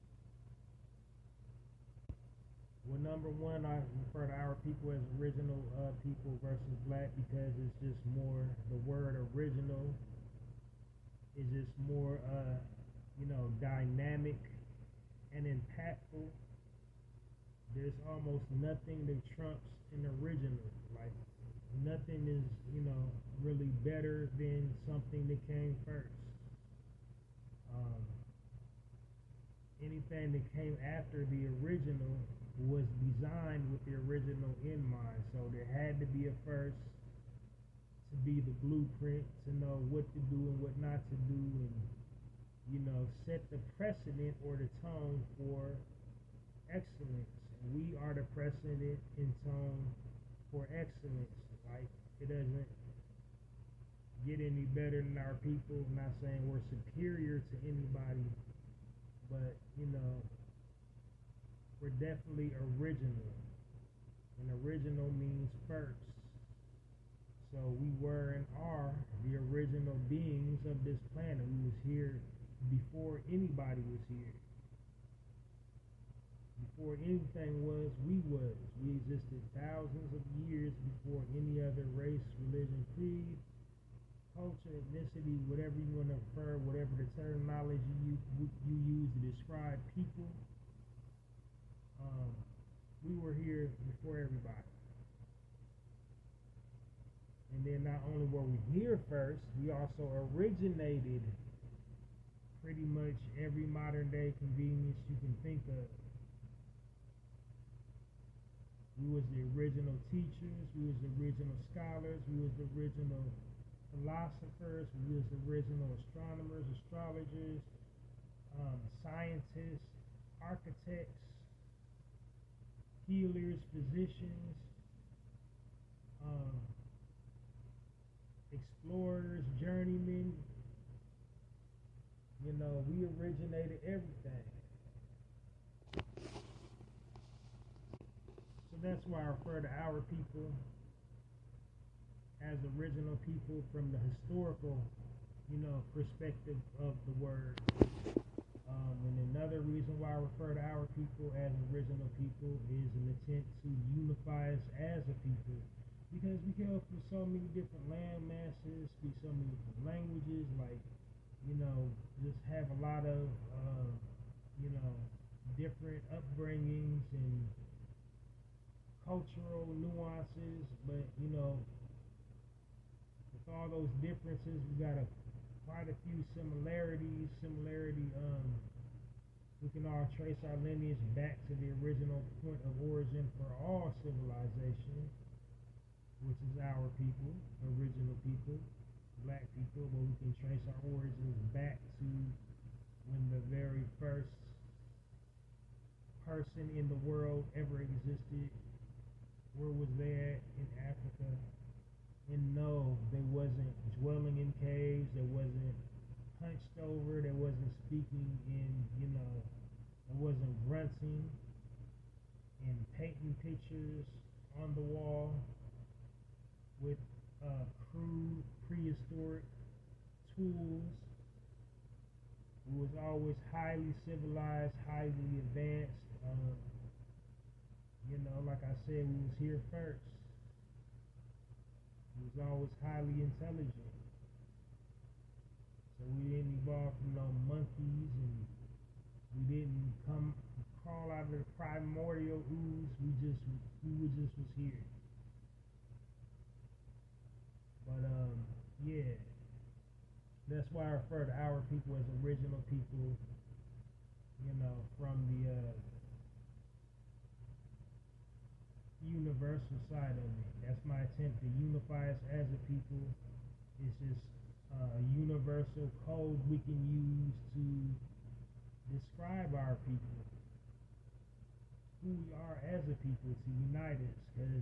Well, number one, I refer to our people as original people versus black because it's just more, the word original is just more, you know, dynamic and impactful. There's almost nothing that trumps an original. Like, nothing is, you know, really better than something that came first. Anything that came after the original was designed with the original in mind. So there had to be a first to be the blueprint, to know what to do and what not to do, and, you know, set the precedent or the tone for excellence. We are the precedent in tone for excellence. Like, it doesn't get any better than our people. I'm not saying we're superior to anybody, but, you know, we're definitely original. And original means first. So we were and are the original beings of this planet. We was here before anybody was here. Before anything was, we was. We existed thousands of years before any other race, religion, creed, culture, ethnicity, whatever you want to refer, whatever the terminology you use to describe people. We were here before everybody. And then not only were we here first, we also originated pretty much every modern day convenience you can think of. We was the original teachers, we was the original scholars, we was the original philosophers, we was the original astronomers, astrologers, scientists, architects, healers, physicians, explorers, journeymen. You know, we originated everything. So that's why I refer to our people as original people from the historical, perspective of the word. And another reason why I refer to our people as original people is an attempt to unify us as a people. Because we hail from so many different land masses, speak so many different languages, just have a lot of, different upbringings and cultural nuances, but, with all those differences, we got quite a few similarities. We can all trace our lineage back to the original point of origin for all civilization, which is our people, original people, black people, but we can trace our origins back to when the very first person in the world ever existed. Where was they at? In Africa. And no, they wasn't dwelling in caves, they wasn't hunched over, they wasn't speaking in, they wasn't grunting and painting pictures on the wall with crude prehistoric tools. It was always highly civilized, highly advanced. Like I said, we was here first. We was always highly intelligent. So we didn't evolve from no monkeys, and we didn't crawl out of the primordial ooze. We just was here. But yeah, that's why I refer to our people as original people. From the universal side of it. That's my attempt to unify us as a people. It's just a universal code we can use to describe our people, who we are as a people, to unite us. Because,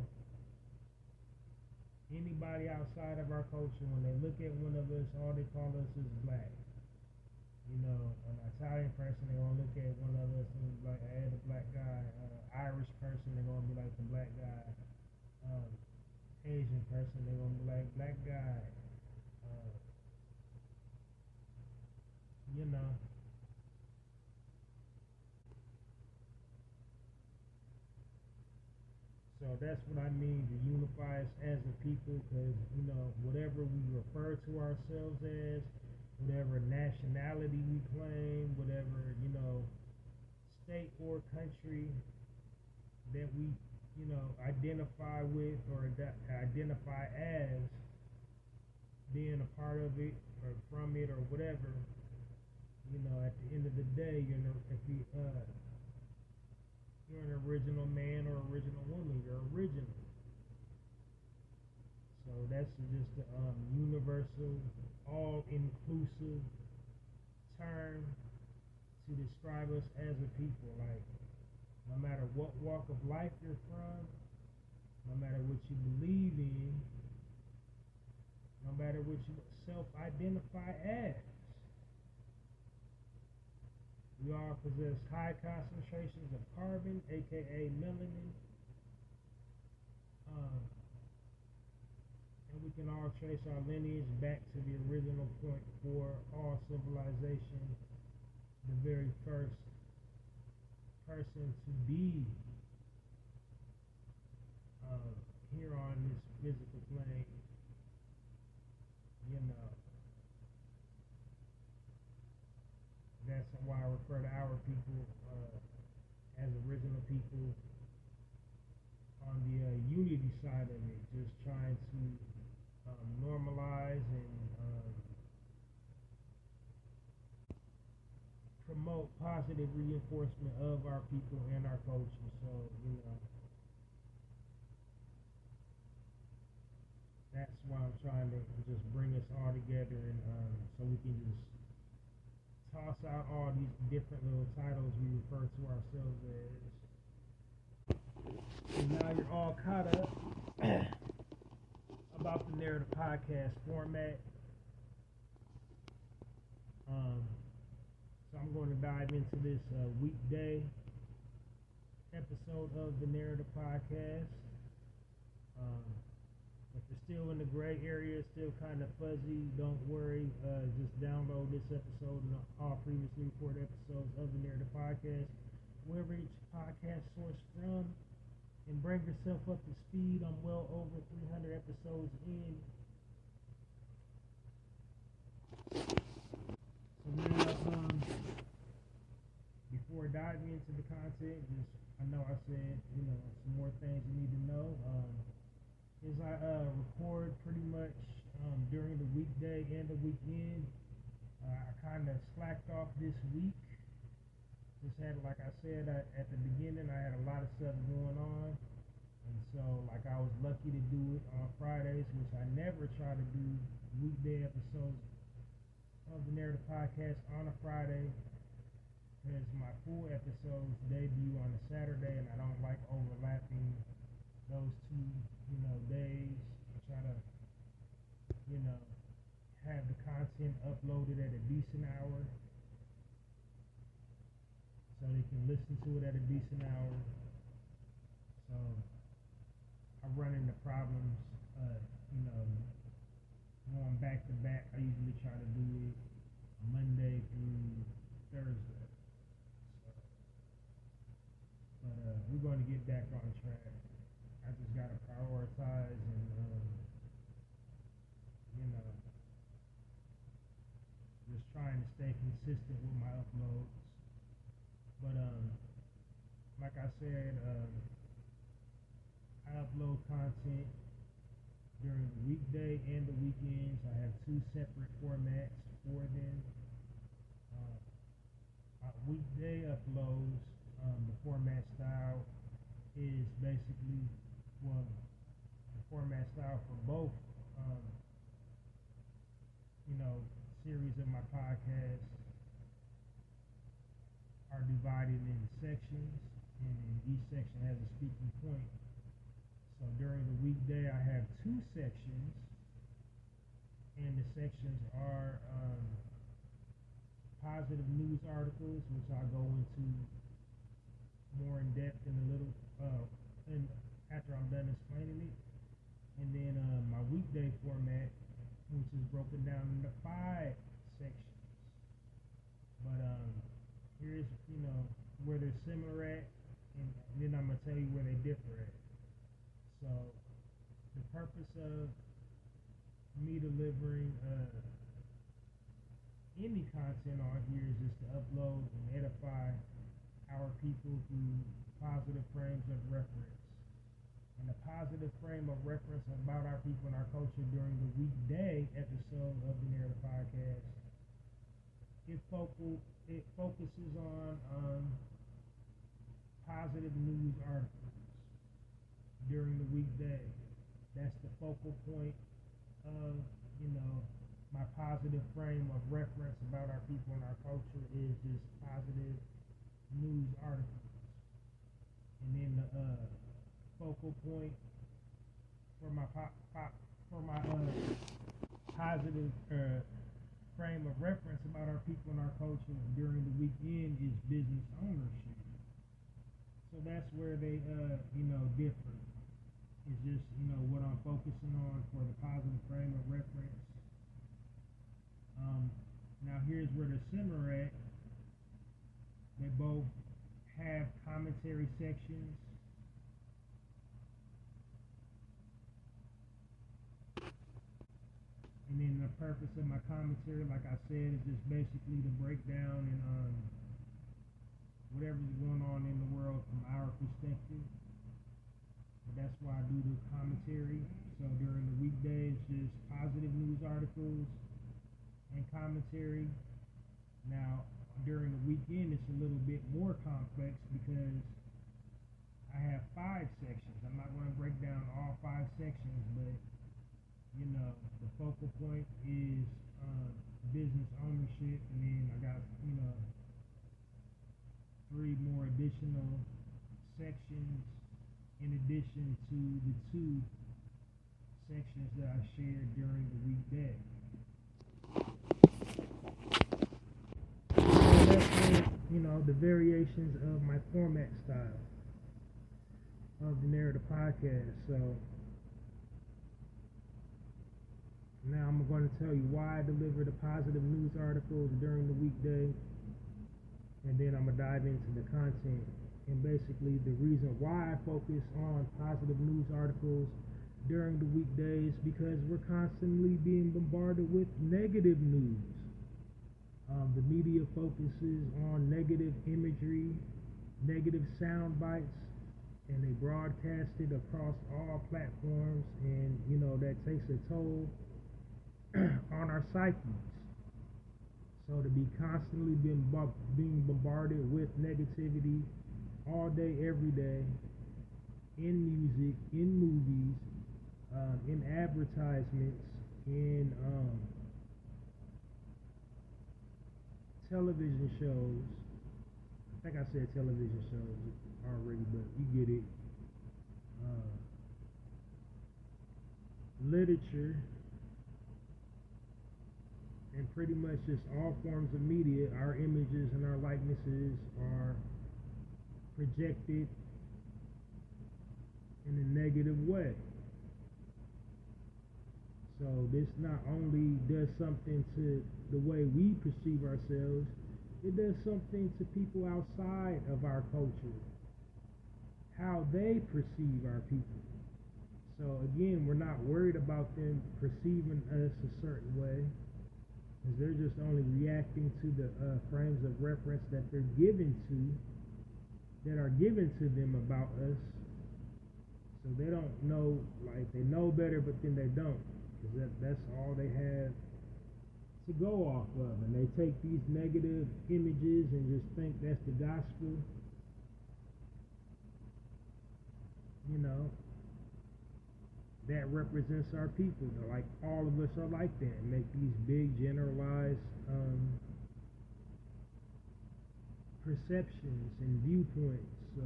anybody outside of our culture, when they look at one of us, all they call us is black. An Italian person, they're going to look at one of us and be like, hey, the black guy. Irish person, they're going to be like the black guy. Asian person, they're going to be like black guy. So that's what I mean, to unify us as a people, because, whatever we refer to ourselves as, whatever nationality we claim, whatever, state or country that we, identify with or identify as being a part of it or from it or whatever, at the end of the day, you're an original man or original woman. You're original. So that's just a universal, all-inclusive term to describe us as a people. Like, no matter what walk of life you're from, no matter what you believe in, no matter what you self-identify as, we all possess high concentrations of carbon, aka melanin, and we can all trace our lineage back to the original point for all civilization, the very first person to be here on this physical plane. That's why I refer to our people as original people on the unity side of it, just trying to normalize and promote positive reinforcement of our people and our culture. So, that's why I'm trying to just bring us all together, and so we can just toss out all these different little titles we refer to ourselves as. And now you're all caught up about the Narrative Podcast format. So I'm going to dive into this weekday episode of the Narrative Podcast. If you're still in the gray area, still kind of fuzzy, don't worry. Just download this episode and all previously recorded episodes of the Narrative Podcast, wherever each podcast source from, and bring yourself up to speed. I'm well over 300 episodes in. So now, before diving into the content, I know I said, some more things you need to know. Is I record pretty much during the weekday and the weekend. I kind of slacked off this week. Just had, like I said at the beginning, I had a lot of stuff going on. And so, I was lucky to do it on Fridays, which I never try to do weekday episodes of the Narrative Podcast on a Friday, because my full episodes debut on a Saturday, and I don't like overlapping those two, days. I try to, have the content uploaded at a decent hour, so they can listen to it at a decent hour. So I run into problems, going back to back. I usually try to do it Monday through Thursday. But we're going to get back on track. I just got to prioritize and, just trying to stay consistent with my uploads. But, like I said, I upload content during the weekday and the weekends. I have two separate formats for them. Weekday uploads, the format style is basically, the format style for both, series of my podcast are divided into sections, and each section has a speaking point. So during the weekday, I have two sections, and the sections are positive news articles, which I'll go into more in depth in a little, and after I'm done explaining it. And then my weekday format, which is broken down into 5 sections. But here's, where they're similar at, and then I'm going to tell you where they differ at. So the purpose of me delivering any content on here is just to upload and edify our people through positive frames of reference. And a positive frame of reference about our people and our culture during the weekday episode of the Narrative Podcast, it focuses on positive news articles during the weekday. That's the focal point of, my positive frame of reference about our people and our culture is just positive news articles. And then the focal point for my positive frame of reference about our people and our culture during the weekend is business ownership. So that's where they differ. It's just what I'm focusing on for the positive frame of reference. Now here's where they're similar at. They both have commentary sections. And then the purpose of my commentary, like I said, is just basically to break down and whatever's going on in the world from our perspective. But that's why I do the commentary. So during the weekdays, just positive news articles and commentary. Now, during the weekend, it's a little bit more complex because I have 5 sections. I'm not going to break down all 5 sections, but the focal point is business ownership, and then I got, 3 more additional sections in addition to the 2 sections that I shared during the weekday. So that's when, the variations of my format style of the Narrator podcast. So now I'm going to tell you why I deliver the positive news articles during the weekday, and then I'm going to dive into the content. And basically the reason why I focus on positive news articles during the weekdays, because we're constantly being bombarded with negative news. The media focuses on negative imagery, negative sound bites, and they broadcast it across all platforms, and that takes a toll on our psyches. So to be constantly being bombarded with negativity all day, every day, in music, in movies, in advertisements, in television shows. I think I said television shows already, but you get it. Literature, and pretty much just all forms of media, our images and our likenesses are projected in a negative way. So this not only does something to the way we perceive ourselves, it does something to people outside of our culture, how they perceive our people. So again, we're not worried about them perceiving us a certain way, because they're just only reacting to the frames of reference that are given to them about us. So they don't know, like they know better, but then they don't, because that's all they have to go off of. And they take these negative images and just think that's the gospel. That represents our people. They're like, all of us are like that, and make these big generalized perceptions and viewpoints. So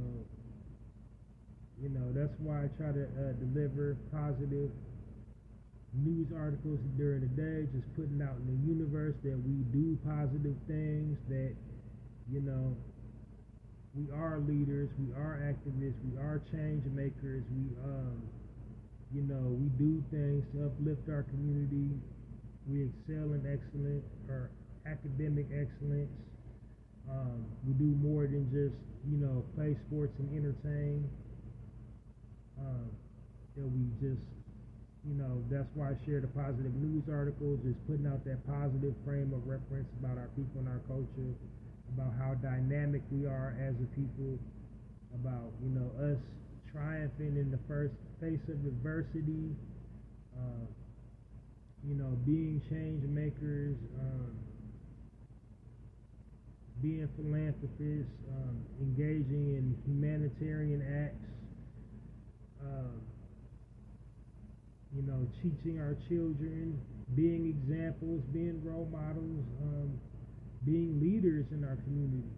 that's why I try to deliver positive news articles during the day, just putting out in the universe that we do positive things, that we are leaders, we are activists, we are change makers, we do things to uplift our community. We excel in excellence, or academic excellence. We do more than just, play sports and entertain. That we just, that's why I share the positive news articles, just putting out that positive frame of reference about our people and our culture, about how dynamic we are as a people, about, us triumphing in the face of adversity, being change makers, being philanthropists, engaging in humanitarian acts, teaching our children, being examples, being role models, being leaders in our community.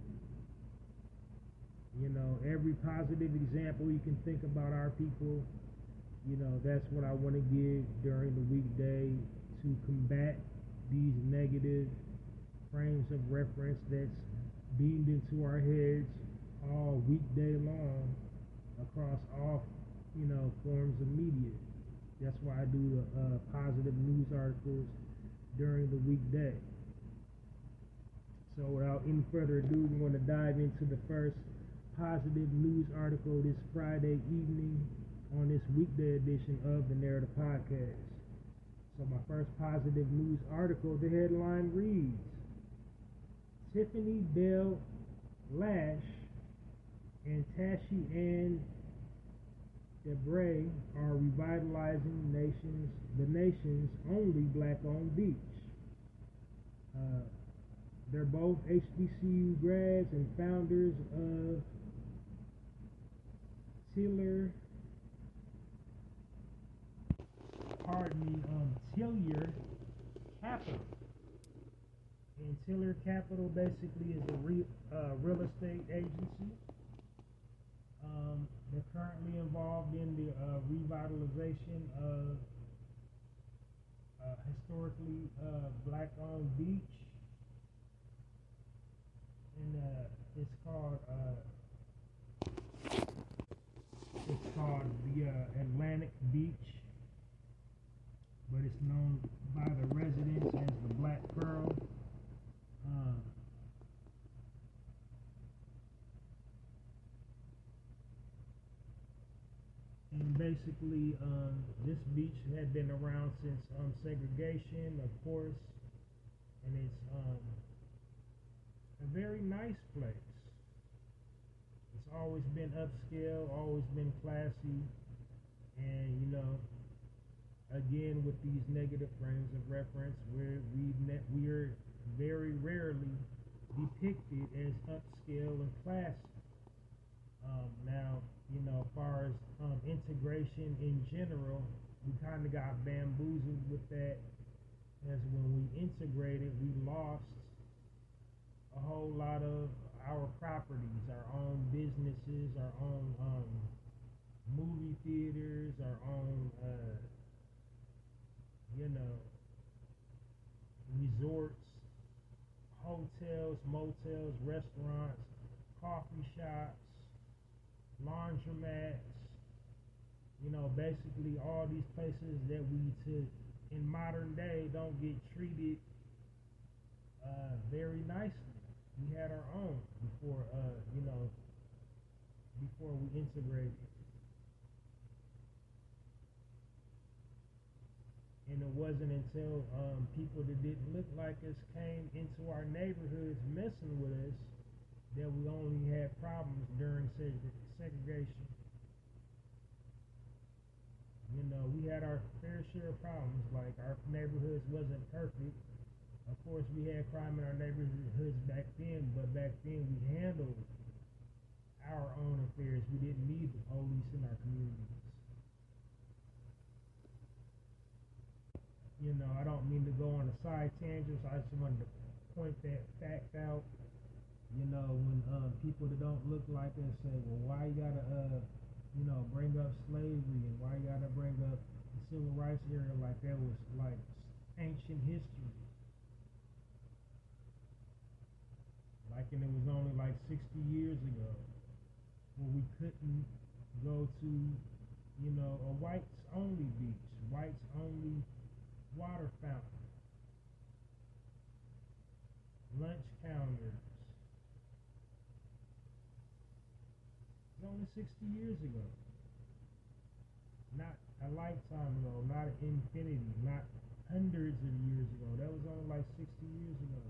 Every positive example you can think about our people, that's what I want to give during the weekday to combat these negative frames of reference that's beamed into our heads all weekday long across all, forms of media. That's why I do the positive news articles during the weekday. So without any further ado, we're going to dive into the first positive news article this Friday evening on this weekday edition of the Narrator Podcast. So my first positive news article, the headline reads, Tiffany Bell Lash and Tashi Ann Debray are revitalizing the nation's only black-owned beach. They're both HBCU grads and founders of Tillier Capital. And Tiller Capital basically is a real estate agency. They're currently involved in the revitalization of historically black-owned beach, and it's called the Atlantic Beach, but it's known by the residents as the Black Pearl. And basically, this beach had been around since segregation, of course, and it's a very nice place. It's always been upscale, always been classy, and again with these negative frames of reference, we are very rarely depicted as upscale and classy. Now, as far as integration in general, we kind of got bamboozled with that, as when we integrated, we lost a whole lot of our properties, our own businesses, our own movie theaters, our own, resorts, hotels, motels, restaurants, coffee shops, laundromats, basically all these places that in modern day don't get treated very nicely. We had our own before we integrated. And it wasn't until people that didn't look like us came into our neighborhoods messing with us that we only had problems during segregation. We had our fair share of problems, like our neighborhoods wasn't perfect. Of course, we had crime in our neighborhoods back then, but back then we handled our own affairs. We didn't need the police in our communities. I don't mean to go on a side tangent, so I just wanted to point that fact out. When people that don't look like us say, well, why you gotta, bring up slavery, and why you gotta bring up the civil rights era like that was like ancient history. And it was only like 60 years ago when we couldn't go to, a whites-only beach, whites-only water fountain, lunch counters. It was only 60 years ago. Not a lifetime ago, not an infinity, not hundreds of years ago. That was only like 60 years ago.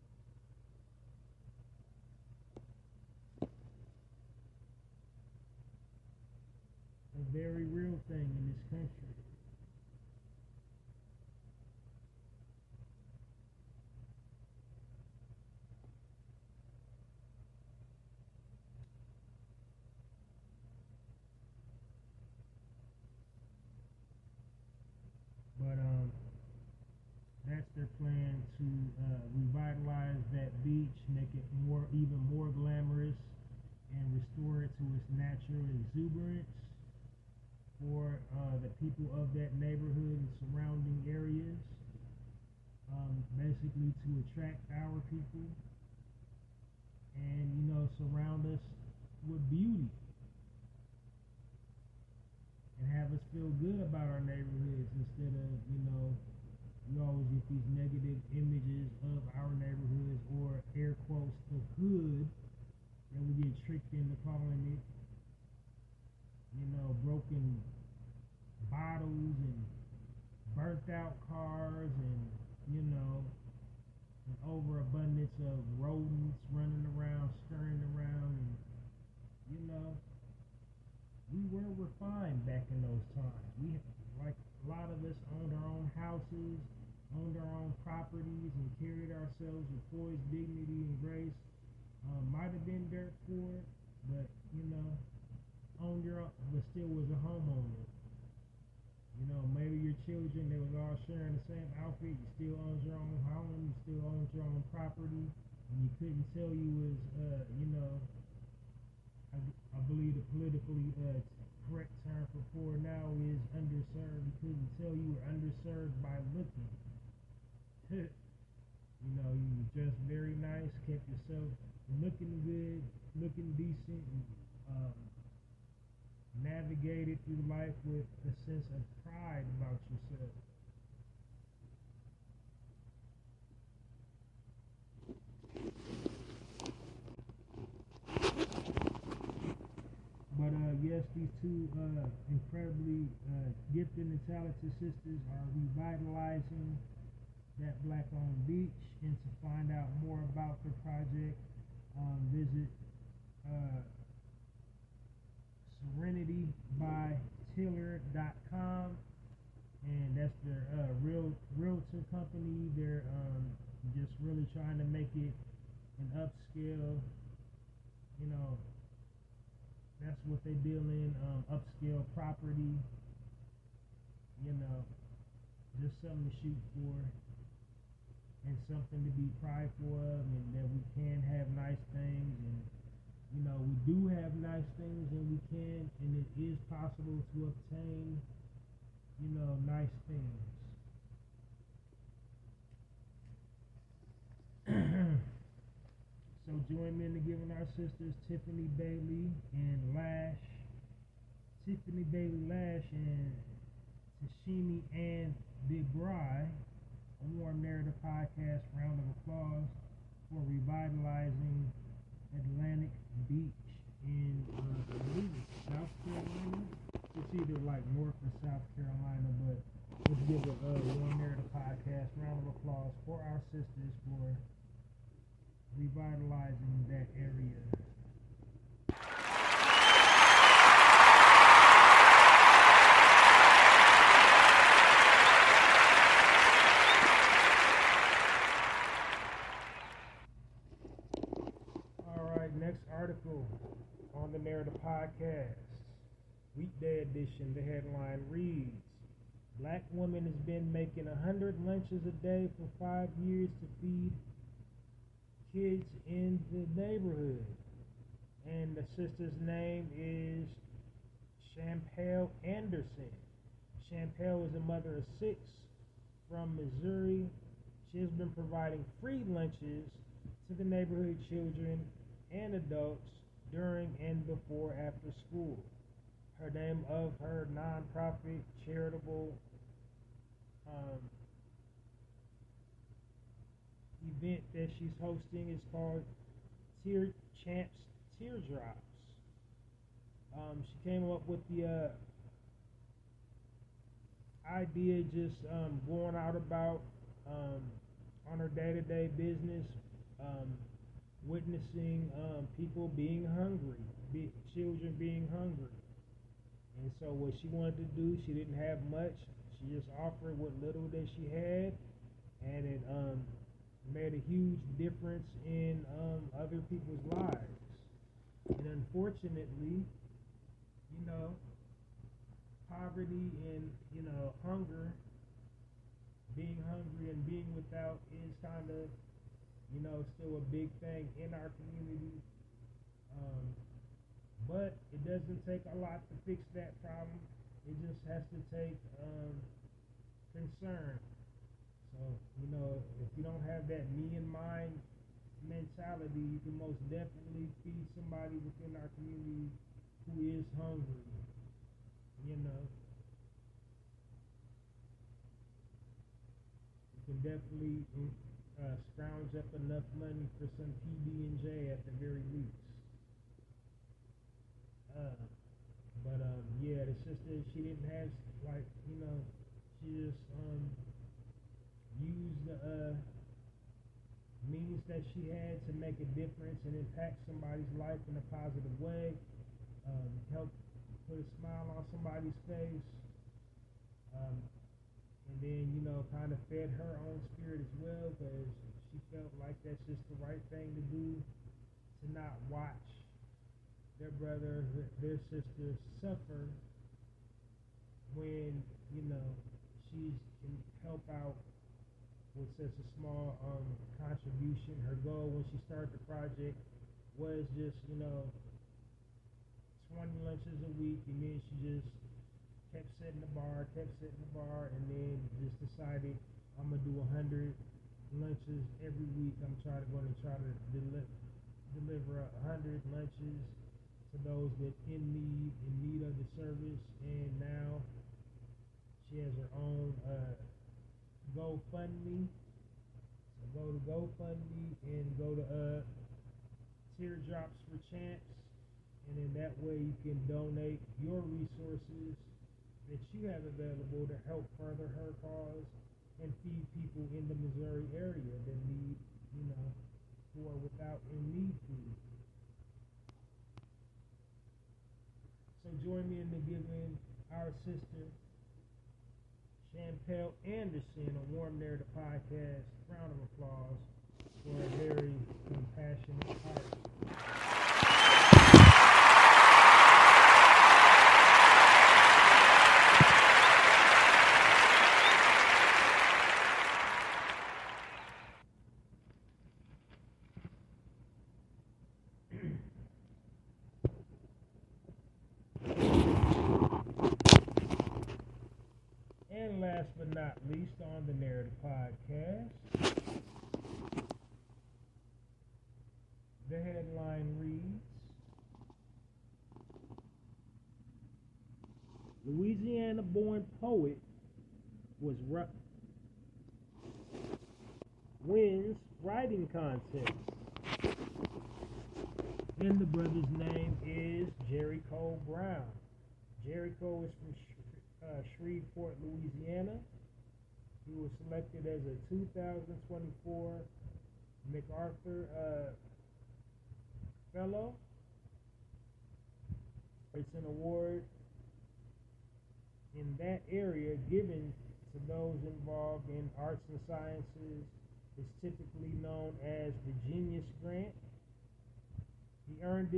A very real thing in this country. But that's their plan to revitalize that beach, make it even more glamorous, and restore it to its natural exuberance for the people of that neighborhood and surrounding areas, basically to attract our people and, surround us with beauty and have us feel good about our neighborhoods instead of, we always get these negative images of our neighborhoods, or air quotes, the hood, and we get tricked into calling it, broken bottles and burnt out cars and, an overabundance of rodents running around, scurrying around, and, we were refined back in those times. We, like a lot of us, owned our own houses, owned our own properties, and carried ourselves with poise, dignity, and grace. Might have been dirt poor, but, owned your own, but still was a homeowner. Maybe your children, they was all sharing the the same outfit, you still own your own home, you still own your own property, and you couldn't tell you was, I believe the politically correct term for poor now is underserved. You couldn't tell you were underserved by looking. You know, you dressed very nice, kept yourself looking good, looking decent, and navigated through life with a sense of pride about yourself. But yes, these two incredibly gifted and talented sisters are revitalizing that Black-owned beach. And to find out more about the project, visit serenitybytiller.com, and that's their realtor company. They're just really trying to make it an upscale, you know, that's what they deal in, upscale property, you know, just something to shoot for and something to be prideful of, and that we can have nice things, and you know, we do have nice things, and we can, and it is possible to obtain, you know, nice things. So join me in the giving our sisters Tiffany Bailey Lash and Tashimi Ann Big Bry a warm Narrative Podcast round of applause for revitalizing Atlantic Beach in South Carolina. It's either like North or South Carolina, but let's give a warm Narrative Podcast round of applause for our sisters for revitalizing that area. Next article on the Narrative Podcast, weekday edition. The headline reads, Black woman has been making 100 lunches a day for 5 years to feed kids in the neighborhood. And the sister's name is Champel Anderson. Champel is a mother of 6 from Missouri. She has been providing free lunches to the neighborhood children and adults during and before after school. Her name of her nonprofit charitable event that she's hosting is called Champs Teardrops. She came up with the idea just going out about on her day-to-day business, witnessing people being hungry, children being hungry. And so what she wanted to do, she didn't have much. She just offered what little that she had, and it made a huge difference in other people's lives. And unfortunately, you know, poverty and, you know, hunger, being hungry and being without is kind of, you know, still a big thing in our community. But it doesn't take a lot to fix that problem. It just has to take concern. So, you know, if you don't have that me and mine mentality, you can most definitely feed somebody within our community who is hungry, you know. You can definitely scrounge up enough money for some PB&J at the very least. Yeah, the sister, she didn't have, like, you know, she just used the means that she had to make a difference and impact somebody's life in a positive way, help put a smile on somebody's face, and then, you know, kind of fed her own spirit as well, because she felt like that's just the right thing to do, to not watch their brother, their sister suffer when, you know, she's help out with such a small contribution. Her goal when she started the project was just, 20 lunches a week, and then she just kept setting the bar, and then just decided I'm gonna do 100 lunches every week. I'm going to try to deliver 100 lunches to those that in need of the service. And now she has her own GoFundMe. So go to GoFundMe and go to Teardrops for Champs, and in that way you can donate your resources that you have available to help further her cause and feed people in the Missouri area that need, who are without and need food. So join me in giving our sister Champel Anderson a Warm Narrative Podcast round of applause for a very compassionate heart. And last but not least on the Narrative Podcast, the headline reads, Louisiana-born poet wins writing contest. And the brother's name is Jericho Brown. Jericho is from Shreveport, Louisiana. He was selected as a 2024 MacArthur Fellow. It's an award in that area given to those involved in arts and sciences. It's typically known as the Genius Grant. He earned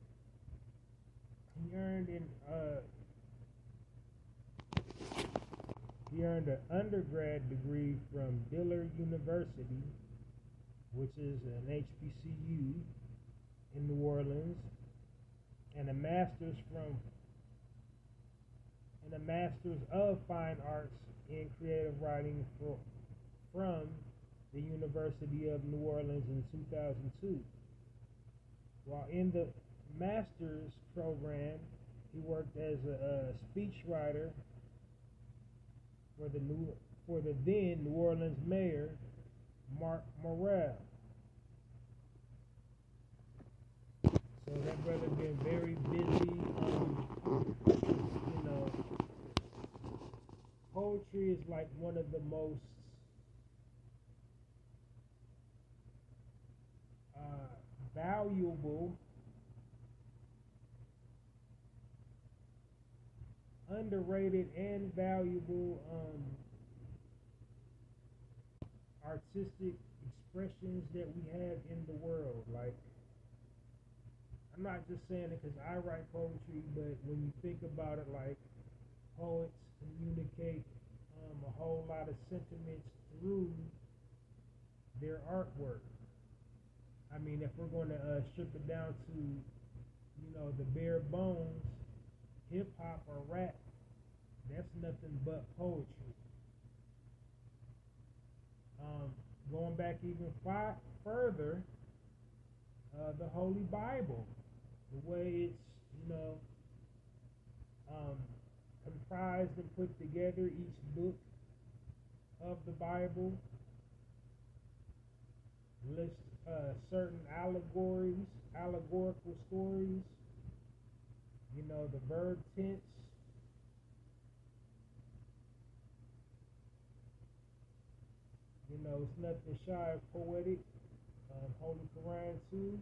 an undergrad degree from Dillard University, which is an HBCU in New Orleans, and a master's of Fine Arts in Creative Writing from the University of New Orleans in 2002. While in the master's program, he worked as a speechwriter for the then New Orleans mayor, Mark Morrell. So that brother been very busy. Poetry is like one of the most valuable, underrated and valuable artistic expressions that we have in the world. Like, I'm not just saying it because I write poetry, but when you think about it, like, poets communicate a whole lot of sentiments through their artwork. I mean, if we're going to strip it down to, the bare bones, hip-hop or rap, that's nothing but poetry. Going back even further, the Holy Bible, the way it's, comprised and put together, each book of the Bible lists certain allegorical stories, the verb tense, it's nothing shy of poetic. Holy Quran too,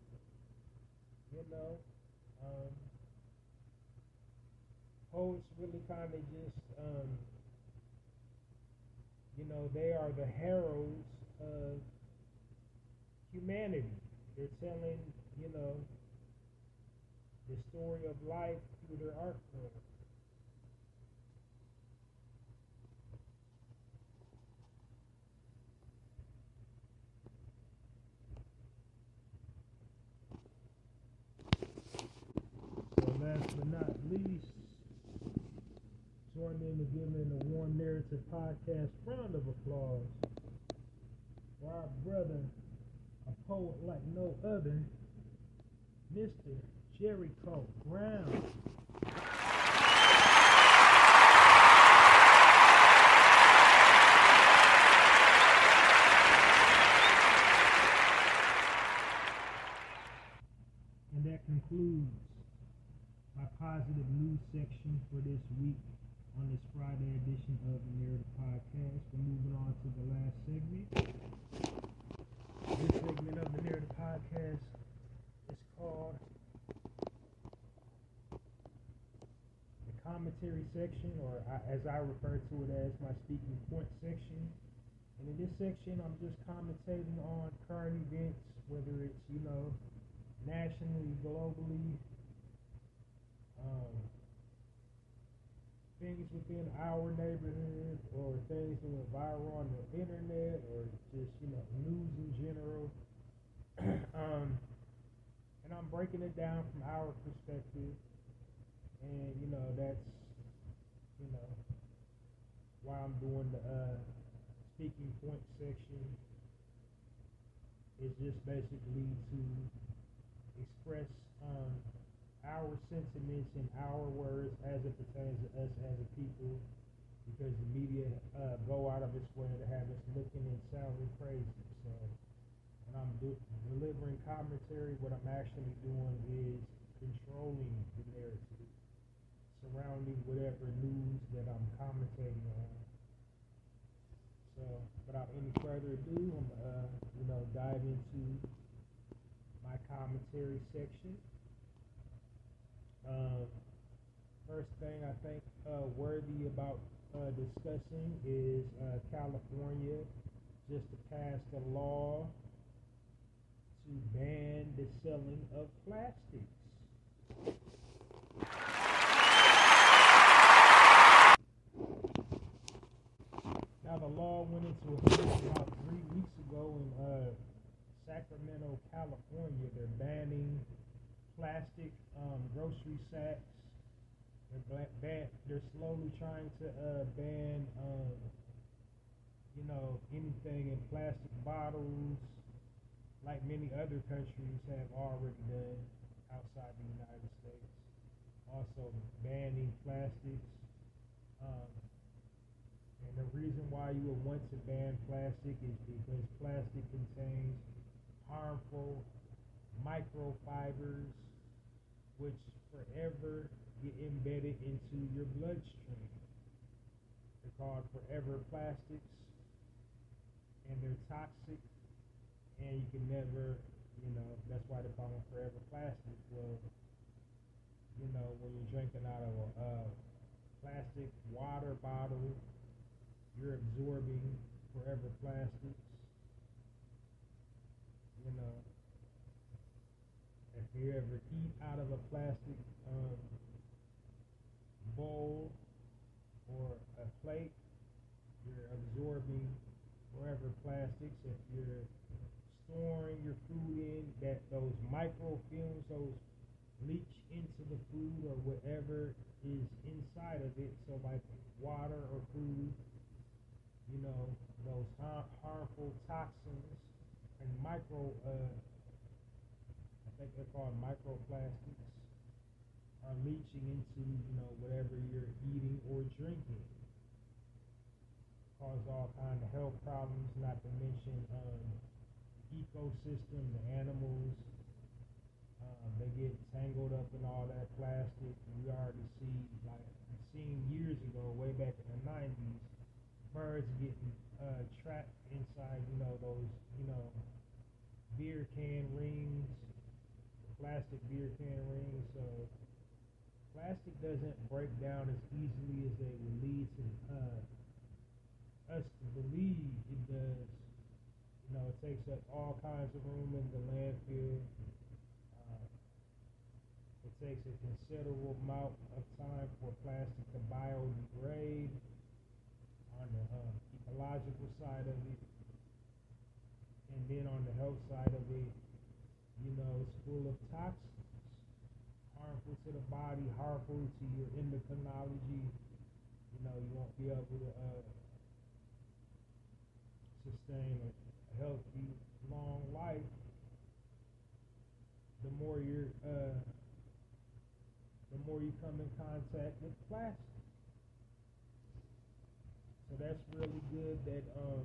poets really kind of just, they are the heralds of humanity. They're telling, the story of life through their art form. least, join in to giving the Warm Narrative Podcast round of applause for our brother, a poet like no other, Mr. Jericho Brown. And that concludes my positive news section for this week on this Friday edition of the Narrator Podcast. We're moving on to the last segment. This segment of the Narrator Podcast is called the commentary section, or as I refer to it as my speaking point section. And in this section, I'm just commentating on current events, whether it's, nationally, globally, things within our neighborhood, or things that went viral on the internet, or just, news in general. And I'm breaking it down from our perspective. And, that's, why I'm doing the speaking point section. Is just basically to express our sentiments and our words as it pertains to us as a people, because the media go out of its way to have us looking and sounding crazy. So when I'm delivering commentary, what I'm actually doing is controlling the narrative surrounding whatever news that I'm commentating on. So without any further ado, I'm dive into my commentary section. First thing I think worthy about discussing is California just passed a law to ban the selling of plastics. Now the law went into effect about 3 weeks ago in Sacramento, California. They're banning plastic grocery sacks. They're slowly trying to ban, anything in plastic bottles, like many other countries have already done outside the United States. Also banning plastics. And the reason why you would want to ban plastic is because plastic contains harmful microfibers which forever get embedded into your bloodstream. They're called forever plastics, and they're toxic, and you can never, that's why they call them forever plastics. Well, when you're drinking out of a plastic water bottle, you're absorbing forever plastics. If you ever eat out of a plastic bowl or a plate, you're absorbing forever plastics. If you're storing your food in, that those microfilms, those leach into the food or whatever is inside of it. So like water or food, those harmful toxins and I think they're called microplastics, are leaching into, whatever you're eating or drinking. Cause all kinds of health problems, not to mention ecosystem, the animals, they get tangled up in all that plastic. We already see, we've seen years ago, way back in the 90s, birds getting trapped inside, those, beer can rings, plastic beer can rings. So plastic doesn't break down as easily as they would lead to us to believe it does. It takes up all kinds of room in the landfill. It takes a considerable amount of time for plastic to biodegrade on the ecological side of it. And then on the health side of it, it's full of toxins, harmful harmful to the body, harmful to your endocrinology. You know, you won't be able to sustain a healthy, long life. The more you come in contact with plastic. So that's really good that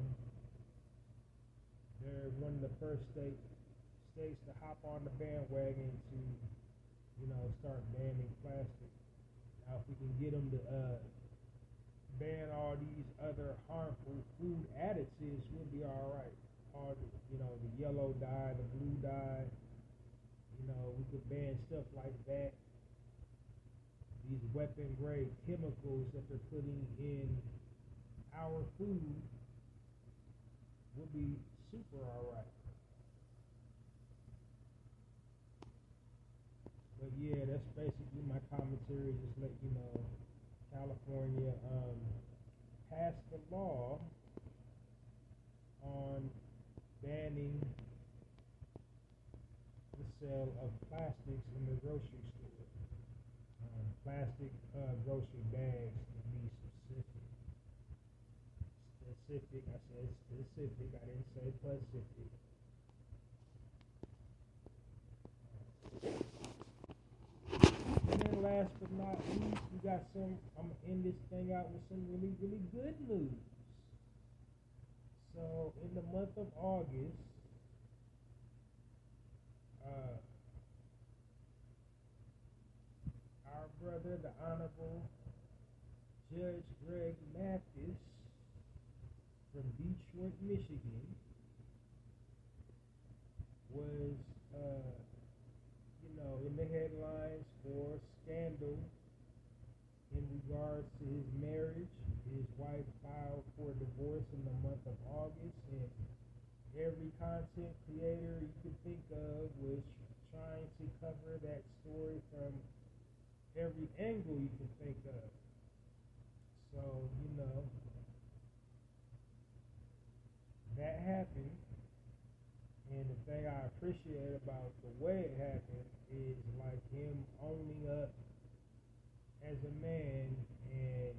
they're one of the first states to hop on the bandwagon to, you know, start banning plastic. Now, if we can get them to ban all these other harmful food additives, we'll be all right. All the, you know, the yellow dye, the blue dye, you know, we could ban stuff like that. These weapon-grade chemicals that they're putting in our food will be super all right. But yeah, that's basically my commentary. Just let you know, California passed the law on banning the sale of plastics in the grocery store. Plastic grocery bags, to be specific. I said specific. I didn't say Pacific. And then last but not least, we got some, I'm going to end this thing out with some really, really good news. So, in the month of August, our brother, the Honorable Judge Greg Mathis from Detroit, Michigan, was, in the headlines for scandal in regards to his marriage. His wife filed for divorce in the month of August, and every content creator you could think of was trying to cover that story from every angle you can think of. So, that happened. And the thing I appreciate about the way it happened is like him owning up as a man and,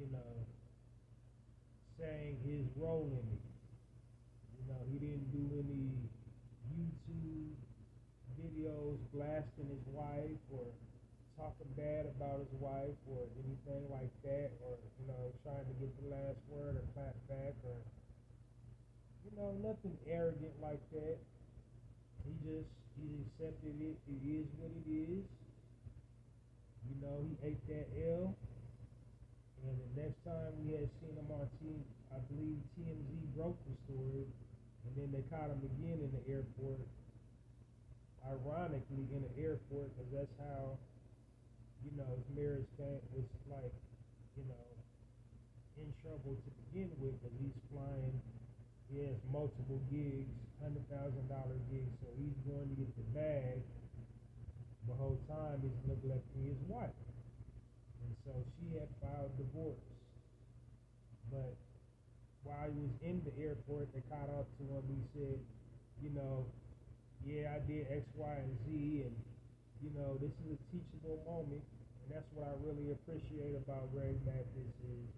saying his role in it. He didn't do any YouTube videos blasting his wife or talking bad about his wife or anything like that, or, trying to get the last word or clap back or, nothing arrogant like that. He accepted it. It is what it is. He ate that L. And the next time we had seen him on I believe TMZ broke the story, and then they caught him again in the airport. Ironically, in the airport, because that's how, his marriage was like, in trouble to begin with, because he's flying. He has multiple gigs, $100,000 gigs, so he's going to get the bag. The whole time he's neglecting his wife. And so she had filed divorce. But while he was in the airport, they caught up to him. He said, yeah, I did X, Y, and Z, and, this is a teachable moment. And that's what I really appreciate about Greg Mathis is,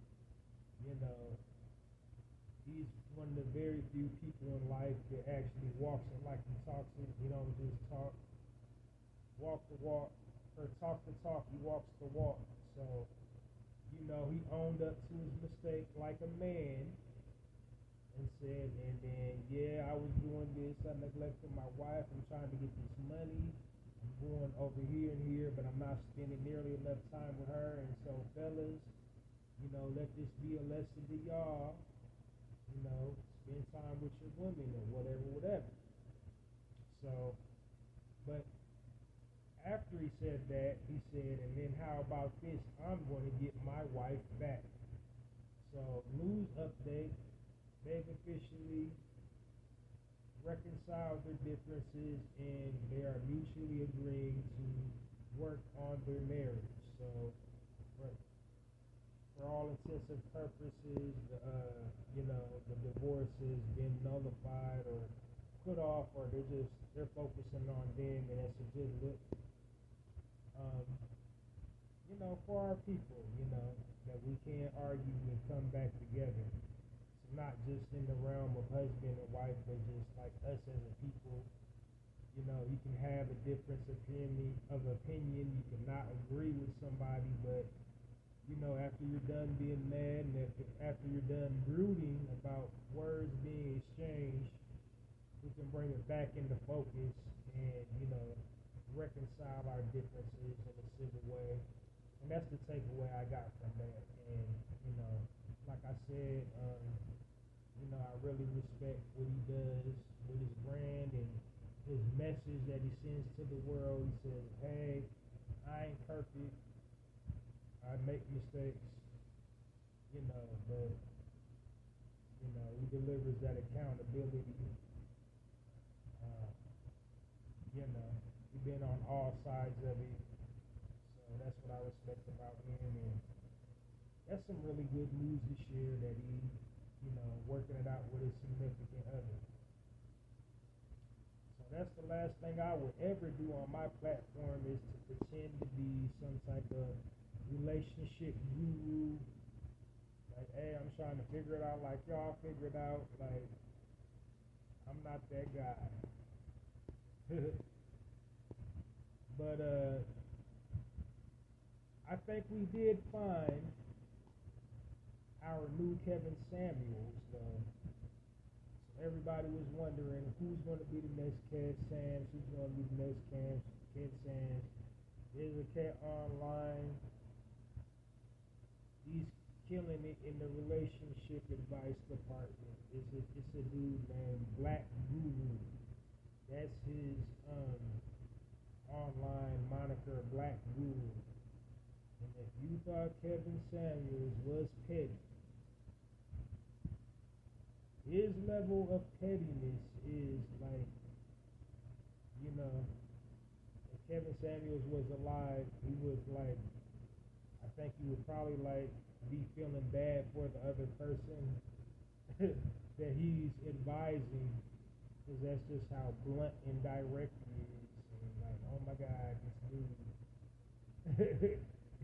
he's one of the very few people in life that actually walks it like he talks it. He don't just walk the walk, or talk the talk, he walks the walk. So, he owned up to his mistake like a man and said, and then, yeah, I was doing this, I neglected my wife, I'm trying to get this money, I'm going over here and here, but I'm not spending nearly enough time with her, and so, fellas, let this be a lesson to y'all, spend time with your women or whatever. So, but after he said that, he said, and then how about this? I'm going to get my wife back. So, news update, they've officially reconciled their differences and they are mutually agreeing to work on their marriage. So, for all intents and purposes, the divorce has been nullified or put off, or they're focusing on them, and that's a good look. um, for our people, that we can't argue and come back together. It's not just in the realm of husband and wife, but just like us as a people. You can have a difference of opinion. You cannot agree with somebody, but after you're done being mad and after you're done brooding about words being exchanged, we can bring it back into focus and reconcile our differences in a civil way. And that's the takeaway I got from that. And like I said, I really respect what he does with his brand and his message that he sends to the world. He says, hey, I ain't perfect. I make mistakes, but, he delivers that accountability. He's been on all sides of it. So that's what I respect about him. And that's some really good news this year that he, working it out with his significant other. So that's the last thing I would ever do on my platform is to pretend to be some type of relationship guru. Like, hey, I'm trying to figure it out like y'all figure it out. Like, I'm not that guy. But I think we did find our new Kevin Samuels, though. So everybody was wondering who's going to be the next Kev Sams, who's going to be the next Kev Sams. There's a cat online. He's killing it in the relationship advice department. It's a dude named Black Guru. That's his online moniker, Black Guru. And if you thought Kevin Samuels was petty, his level of pettiness is like, if Kevin Samuels was alive, he would like, I think he would probably like be feeling bad for the other person that he's advising, because that's just how blunt and direct he is. And like, oh my God, this dude.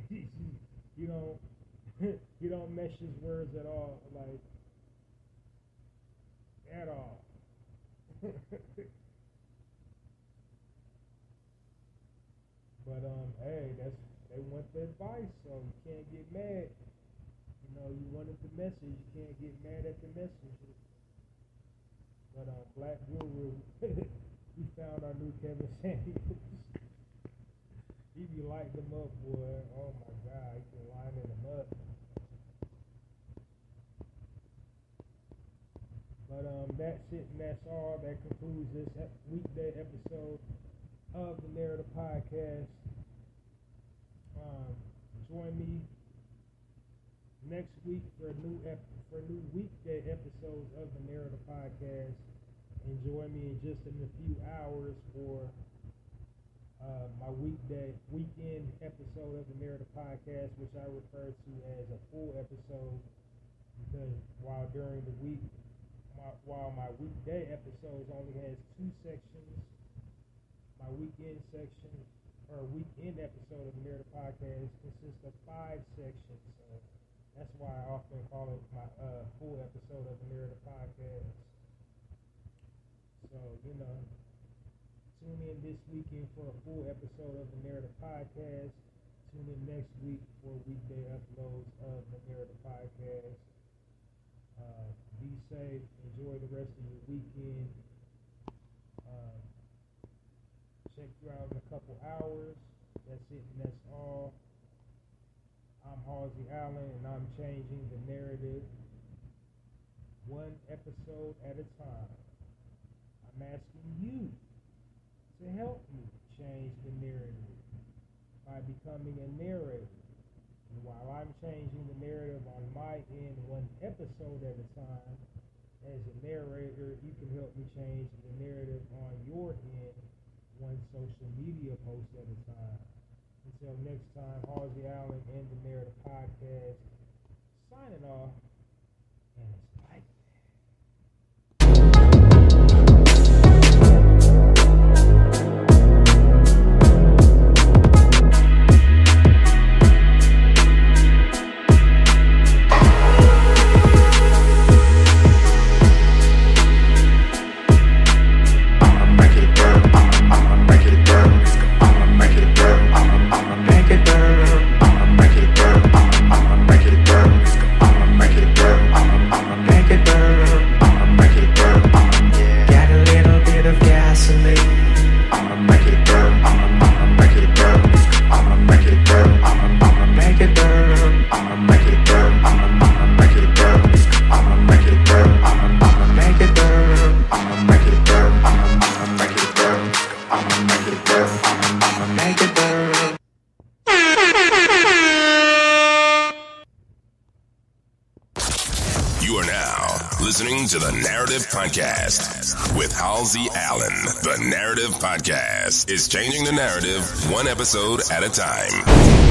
You don't mesh his words at all, like at all. But hey, they want the advice, so you can't get mad. You wanted the message, you can't get mad at the message. But Black Guru, we found our new Kevin Samuels. He be lighting them up, boy. Oh my God, he be lining them up. But that's it, and that's all. That concludes this weekday episode of the Narrator Podcast. Join me next week for new weekday episodes of the Narrator Podcast. And join me in just in a few hours for my weekend episode of the Narrator Podcast, which I refer to as a full episode, because while my weekday episodes only has 2 sections, my weekend section or weekend episode of the Narrator Podcast consists of 5 sections. So that's why I often call it my full episode of the Narrator Podcast. So, tune in this weekend for a full episode of the Narrator Podcast. Tune in next week for weekday uploads of the Narrator Podcast. Be safe. Enjoy the rest of your weekend. Check you out in a couple hours. That's it, and that's all. I'm Halsey Allen, and I'm changing the narrative one episode at a time. I'm asking you to help me change the narrative by becoming a narrator. And while I'm changing the narrative on my end one episode at a time, as a narrator, you can help me change the narrative on your end one social media post at a time. Until next time, Halsey Allen and the Narrator Podcast signing off, and it's like that.
You are now listening to the Narrative Podcast with Halsey Allen. The Narrative Podcast is changing the narrative one episode at a time.